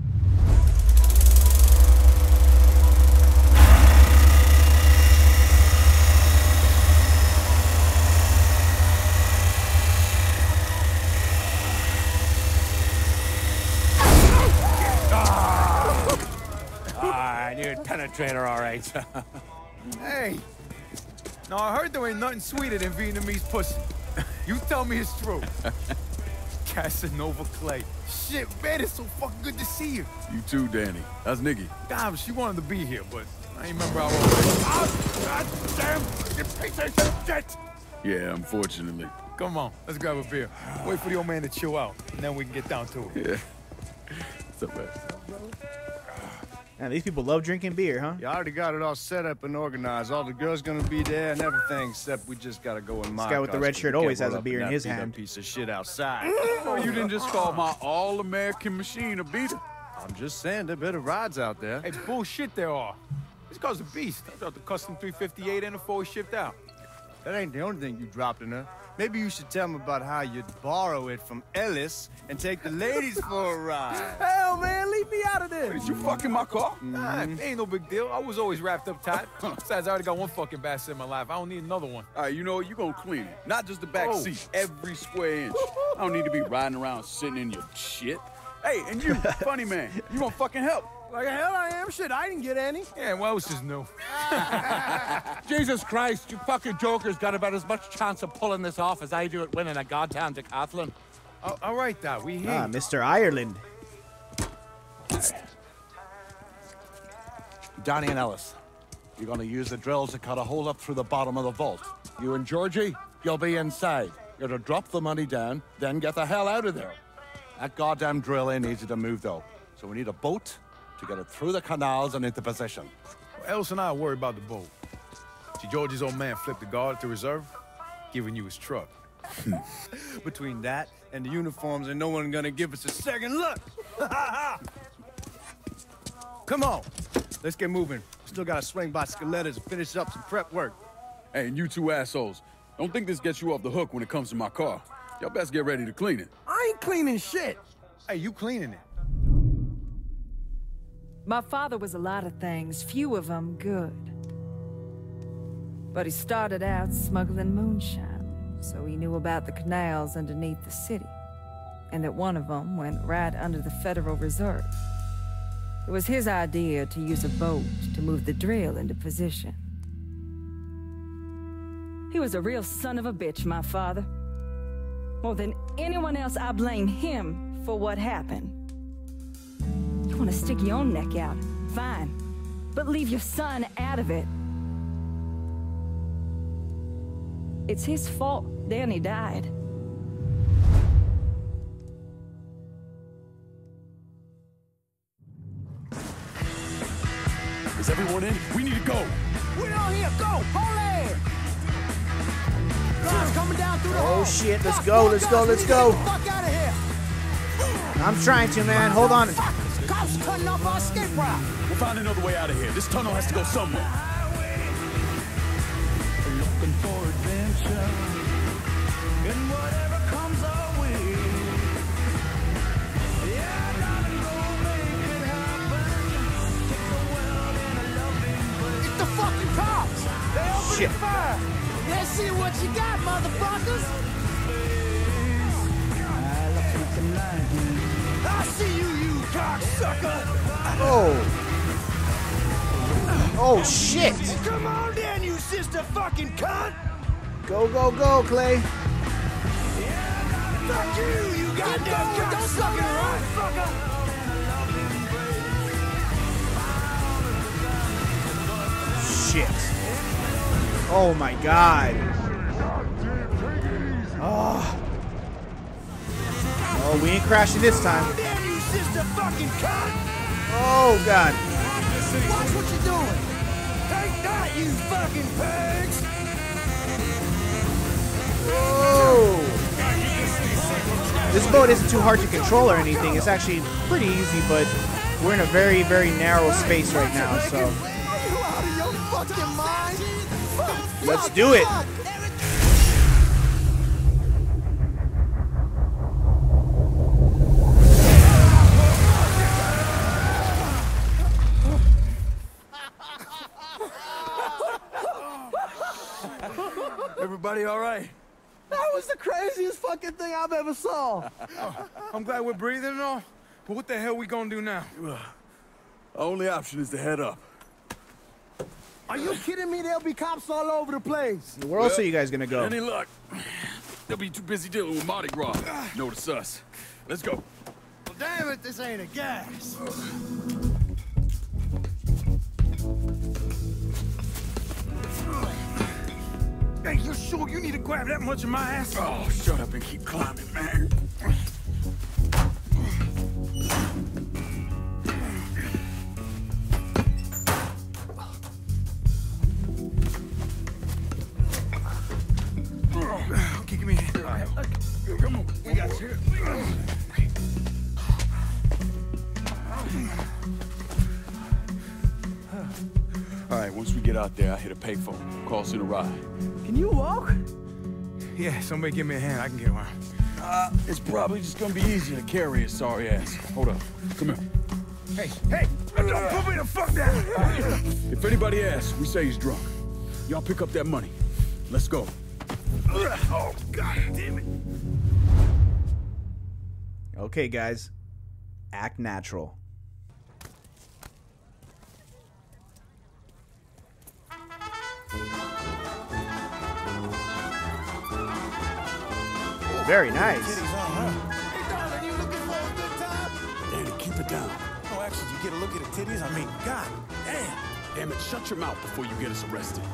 I knew it'd penetrate her all right. Hey! No, I heard there ain't nothing sweeter than Vietnamese pussy. You tell me it's true. Casanova Clay. Shit, man, it's so fucking good to see you. You too, Danny. How's Nikki? God, she wanted to be here, but I ain't remember how old it is. Oh, God damn! You piece of shit! Yeah, unfortunately. Come on, let's grab a beer. Wait for the old man to chill out, and then we can get down to it. Yeah. What's up, man? Man, these people love drinking beer, huh? You already got it all set up and organized. All the girls gonna be there and everything, except we just gotta go in my This guy with the red shirt always has a beer in his hand. Piece of shit outside. Oh, you didn't just call my all-American machine a beater. I'm just saying, there are better rides out there. Hey, bullshit there are. This car's a beast. I got the custom 358 and the 4 shipped out. That ain't the only thing you dropped in her. Maybe you should tell them about how you'd borrow it from Ellis and take the ladies for a ride. Hell, man, leave me out of this. Did you fucking my car? Nah, ain't no big deal. I was always wrapped up tight. Besides, I already got one fucking bastard in my life. I don't need another one. All right, you know what? You gonna clean it. Not just the back seat, every square inch. I don't need to be riding around sitting in your shit. Hey, and you, funny man, you gonna fucking help. Like hell I am. Shit, I didn't get any. Yeah, what else is new? Jesus Christ, you fucking jokers got about as much chance of pulling this off as I do at winning a goddamn decathlon. All right, Dad, we hear. Mr. Ireland. Donnie and Ellis, you're gonna use the drills to cut a hole up through the bottom of the vault. You and Georgie, you'll be inside. You're to drop the money down, then get the hell out of there. That goddamn drill in needs to move, though. So we need a boat to get it through the canals and into position. Well, Ellis and I are worried about the boat. See, Georgie's old man flipped the guard at the reserve, giving you his truck. Between that and the uniforms, ain't no one gonna give us a second look. Come on, let's get moving. Still gotta swing by Skelettas and finish up some prep work. Hey, and you two assholes, don't think this gets you off the hook when it comes to my car. Y'all best get ready to clean it. I ain't cleaning shit. Hey, you cleaning it. My father was a lot of things, few of them good. But he started out smuggling moonshine, so he knew about the canals underneath the city, and that one of them went right under the Federal Reserve. It was his idea to use a boat to move the drill into position. He was a real son of a bitch, my father. More than anyone else, I blame him for what happened. You want to stick your own neck out, fine. But leave your son out of it. It's his fault Danny died. Is everyone in? We need to go. We're on here, go! Hold it! Guards coming down through the hall. Oh shit, let's go, let's go, let's go. Fuck out of here! I'm trying to, man. Hold on. Cops cutting off our escape route. We'll find another way out of here. This tunnel has to go somewhere. Looking for adventure, and whatever comes our way. Yeah, I gotta go make it happen. Take the world in a loving way. It's the fucking cops. They opened fire. Let's see what you got, motherfuckers. I see you, you cocksucker! Oh. Oh, shit! Come on then, you sister fucking cunt! Go, go, go, Clay! Fuck you, you goddamn cocksucker! Fucker! Shit! Oh my god! Oh. Oh, we ain't crashing this time. Damn you, sister fucking cunt! Oh, God. Watch what you're doing. Take that, you fucking pigs. Whoa. This boat isn't too hard to control or anything. It's actually pretty easy, but we're in a very, very narrow space right now, so. Are you out of your fucking mind? Let's do it. Everybody all right? That was the craziest fucking thing I've ever saw. I'm glad we're breathing and all, but what the hell we gonna do now? Our only option is to head up. Are you kidding me? There'll be cops all over the place. Where else are you guys gonna go? Any luck? They'll be too busy dealing with Mardi Gras. Notice us. Let's go. Well, damn it, this ain't a gas. Hey, you sure you need to grab that much of my ass? Oh, shut up and keep climbing, man. Okay, give me a hand. Come on, we got you. All right, once we get out there, I'll hit a payphone. Call us in a ride. Can you walk? Yeah, somebody give me a hand. I can get around. It's probably just gonna be easier to carry his sorry ass. Hold up. Come here. Hey, don't put me the fuck down. If anybody asks, we say he's drunk. Y'all pick up that money. Let's go. Oh, God damn it. Okay, guys. Act natural. Very nice. Hey, darling, you looking for a good time? Danny, keep it down. Oh, actually, you get a look at the titties? I mean, God damn. Damn it, shut your mouth before you get us arrested.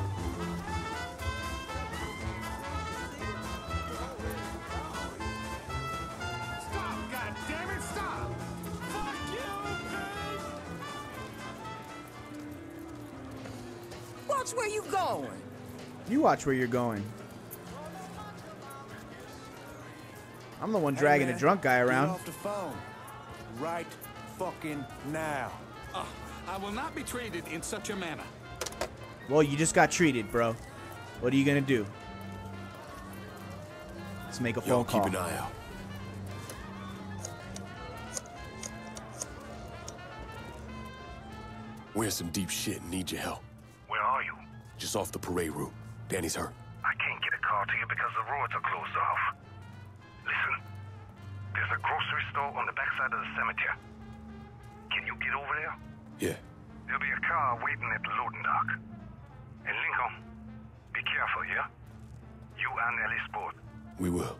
Stop, God damn it, stop. Fuck you, pig. Watch where you going. You watch where you're going. I'm the one dragging man, the drunk guy around. Get off the phone. Right fucking now. I will not be treated in such a manner. Well, you just got treated, bro. What are you gonna do? Let's make a phone call. Keep an eye out. We're in some deep shit and need your help. Where are you? Just off the parade route. Danny's hurt. I can't get a car to you because the roads are closed off. Listen, there's a grocery store on the backside of the cemetery. Can you get over there? Yeah. There'll be a car waiting at the loading dock. And Lincoln, be careful, yeah? You and Ellis both. We will.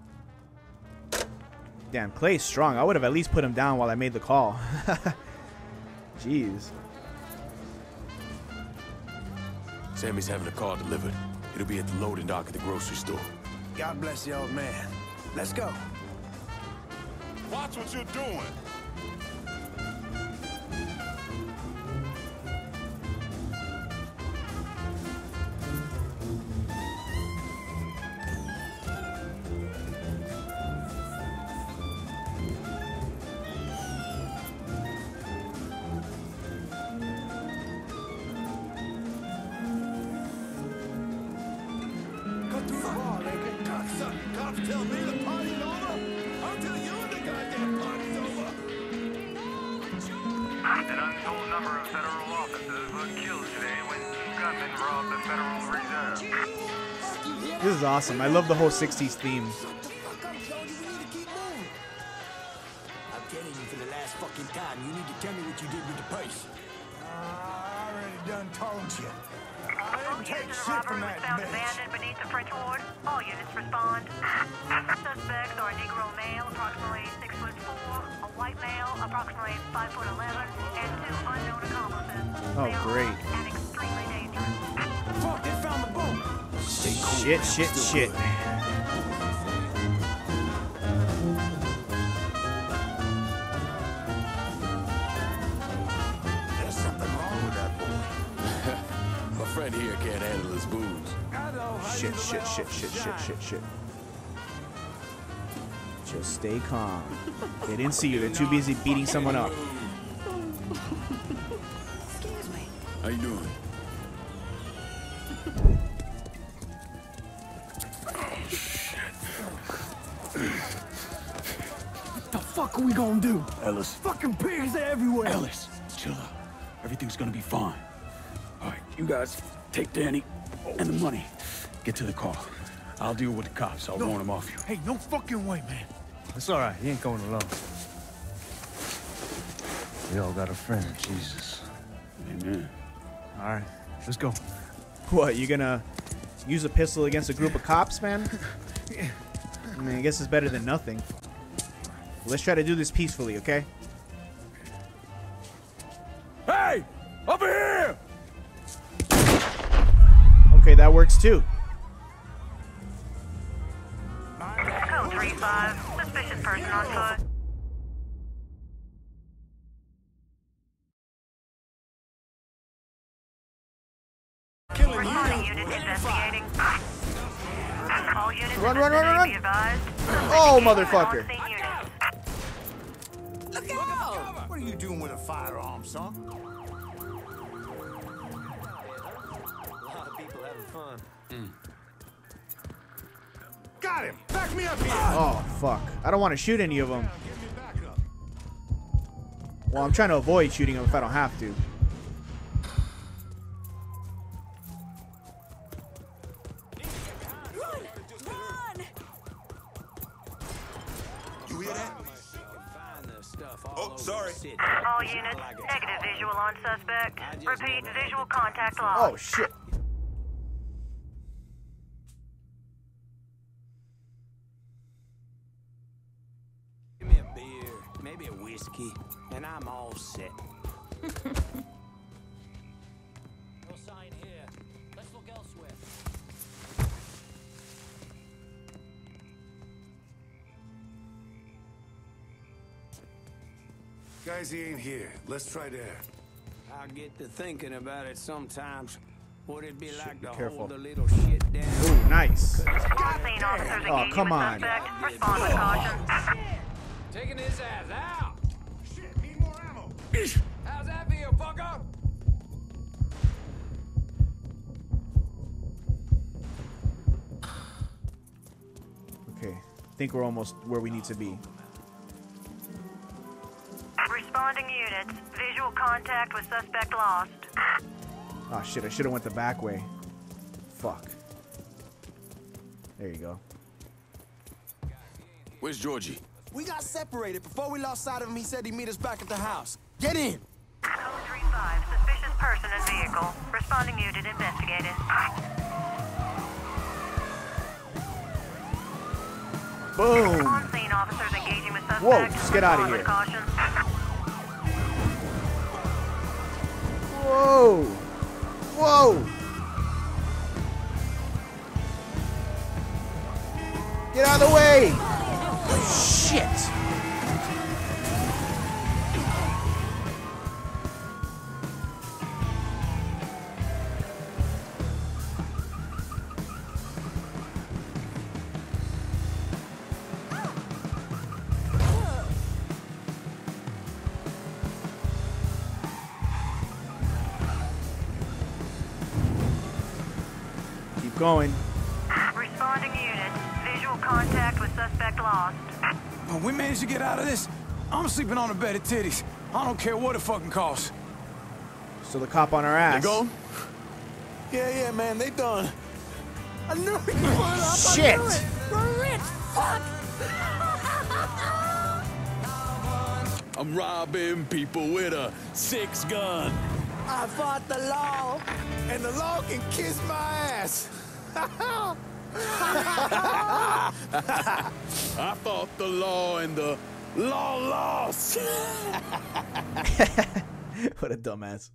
Damn, Clay's strong. I would have at least put him down while I made the call. Jeez. Sammy's having a car delivered. It'll be at the loading dock at the grocery store. God bless the old man. Let's go. Watch what you're doing. An untold number of federal officers were killed today when gunmen robbed the Federal Reserve. This is awesome. I love the whole 60s theme. I'm telling you for the last fucking time, you need to tell me what you did with the purse. I already done told you. I didn't take The shit robbery from was that found bitch. abandoned beneath the French Ward. All units respond. Suspects are a Negro male, approximately 6'4", a white male, approximately 5'11", and 2 unknown accomplices. Oh, They are great. armed and extremely dangerous. Fuck, they found the boat. Shit. shit. Just stay calm. They didn't see you. They're too busy beating someone up. Excuse me. How you doing? What the fuck are we gonna do? Ellis. Fucking pigs everywhere. Ellis, chill out. Everything's gonna be fine. All right, you guys take Danny and the money. Get to the car. I'll deal with the cops. I'll warn them off you. Hey, no fucking way, man. It's all right. He ain't going alone. We all got a friend, Jesus. Amen. All right, let's go. What, you gonna use a pistol against a group of cops, man? I mean, I guess it's better than nothing. Let's try to do this peacefully, okay? Hey! Over here! Okay, that works too. Code 3-5. Suspicious person on foot. Responding unit investigating. All units Run. be advised. Oh, motherfucker. Look out! What are you doing with a firearm, son? A lot of people having fun. Got him! Back me up here! Oh, fuck. I don't want to shoot any of them. Well, I'm trying to avoid shooting them if I don't have to. You hear that? Oh, sorry. All units, negative visual on suspect. Repeat, visual contact lost. Oh, shit. Give me a beer, maybe a whiskey, and I'm all set. No sign here. Let's look elsewhere. Guys, he ain't here. Let's try there. I get to thinking about it sometimes. What it'd be like to careful. hold a little shit down. Ooh, nice. On scene, officers Oh, engaging come with on. suspect. Respond with caution. Taking his ass out. Shit, need more ammo. How's that feel, fucker? Okay. I think we're almost where we need to be. Responding units, visual contact with suspect lost. Oh, shit. I should have went the back way. Fuck. There you go. Where's Georgie? We got separated. Before we lost sight of him, he said he'd meet us back at the house. Get in! Code 3-5, suspicious person in vehicle. Responding unit investigated. Boom. On scene, officers engaging with suspect. Whoa, just get out of Respond with here. caution. Whoa. Whoa. Get out of the way. Shit. Keep going. Responding units, visual contact with suspect lost. When we managed to get out of this, I'm sleeping on a bed of titties. I don't care what it fucking costs. So the cop on our ass. They gone? Yeah, man, they done. I knew you would. Shit. We're rich, fuck! I'm robbing people with a 6-gun. I fought the law, and the law can kiss my ass. I fought the law and the law lost. What a dumbass.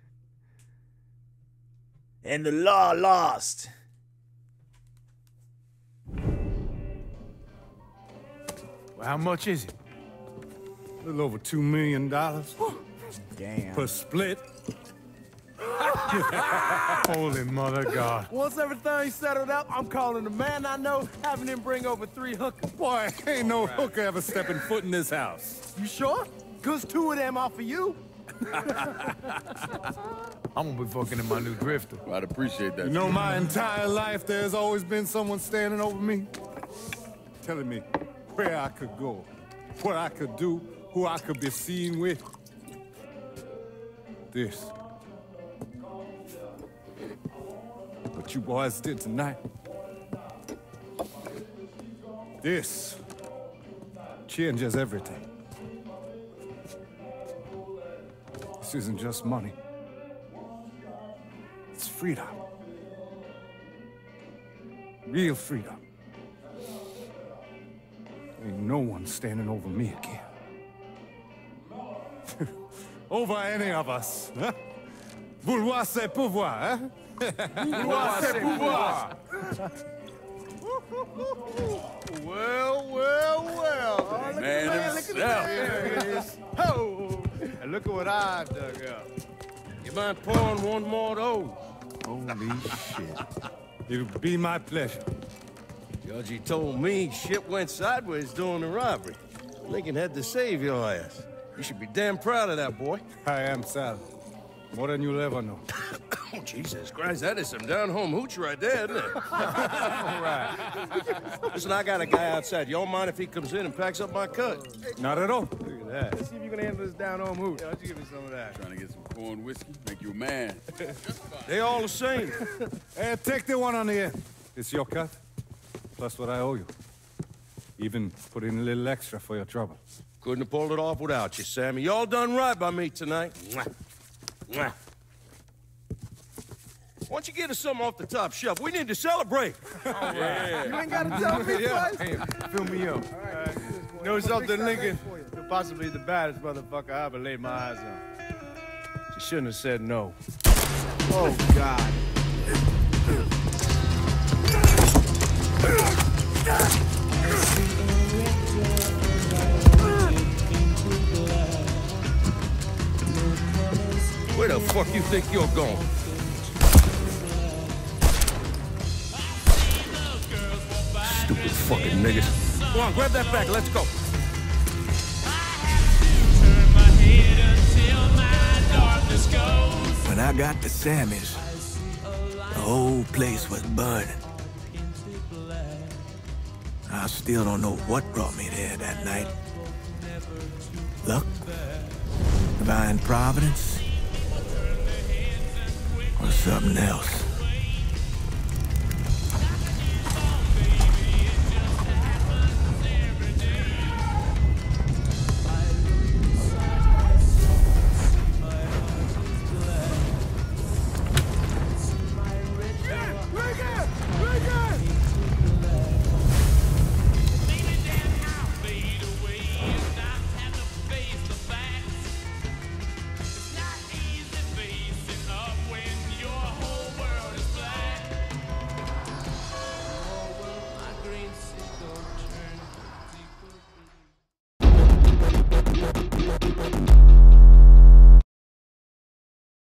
And the law lost. Well, how much is it? A little over $2 million. Damn. Per split. Holy mother God. Once everything's settled up, I'm calling the man I know, having him bring over 3 hookers. Boy, ain't no hooker ever stepping foot in this house. You sure? 'Cause 2 of them are for you. I'm gonna be fucking in my new drifter. I'd appreciate that. You know, my entire life, there's always been someone standing over me, telling me where I could go, what I could do, who I could be seen with. This. What you boys did tonight. This changes everything. This isn't just money. It's freedom. Real freedom. Ain't no one standing over me again. Over any of us, huh? Vouloir c'est pouvoir, huh? Vouloir c'est pouvoir. Well. Man himself. There it is. Oh, and look at what I dug up. You mind pouring one more of those? Holy shit. It'll be my pleasure. Judge told me shit went sideways during the robbery. Lincoln had to save your ass. You should be damn proud of that, boy. I am, Sal. More than you'll ever know. Oh, Jesus Christ, that is some down-home hooch right there, isn't it? All right. Listen, I got a guy outside. Y'all mind if he comes in and packs up my cut? Not at all. Look at that. Let's see if you can handle this down-home hoot. Yeah, why don't you give me some of that? Trying to get some corn whiskey, make you a man. They all the same. Hey, take the one on the end. It's your cut, plus what I owe you. Even put in a little extra for your trouble. Couldn't have pulled it off without you, Sammy. Y'all done right by me tonight. Mwah. Mwah. Why don't you get us something off the top shelf? We need to celebrate. Yeah. You ain't gotta tell me twice. Hey, fill me up. All right. Know something, Lincoln? You're possibly the baddest motherfucker I ever laid my eyes on. She shouldn't have said no. Oh, God. Where the fuck you think you're going? Stupid fucking niggas. Come on, grab that bag. Let's go. When I got to Sammy's, the whole place was burning. I still don't know what brought me there that night. Luck? Divine providence? Or something else?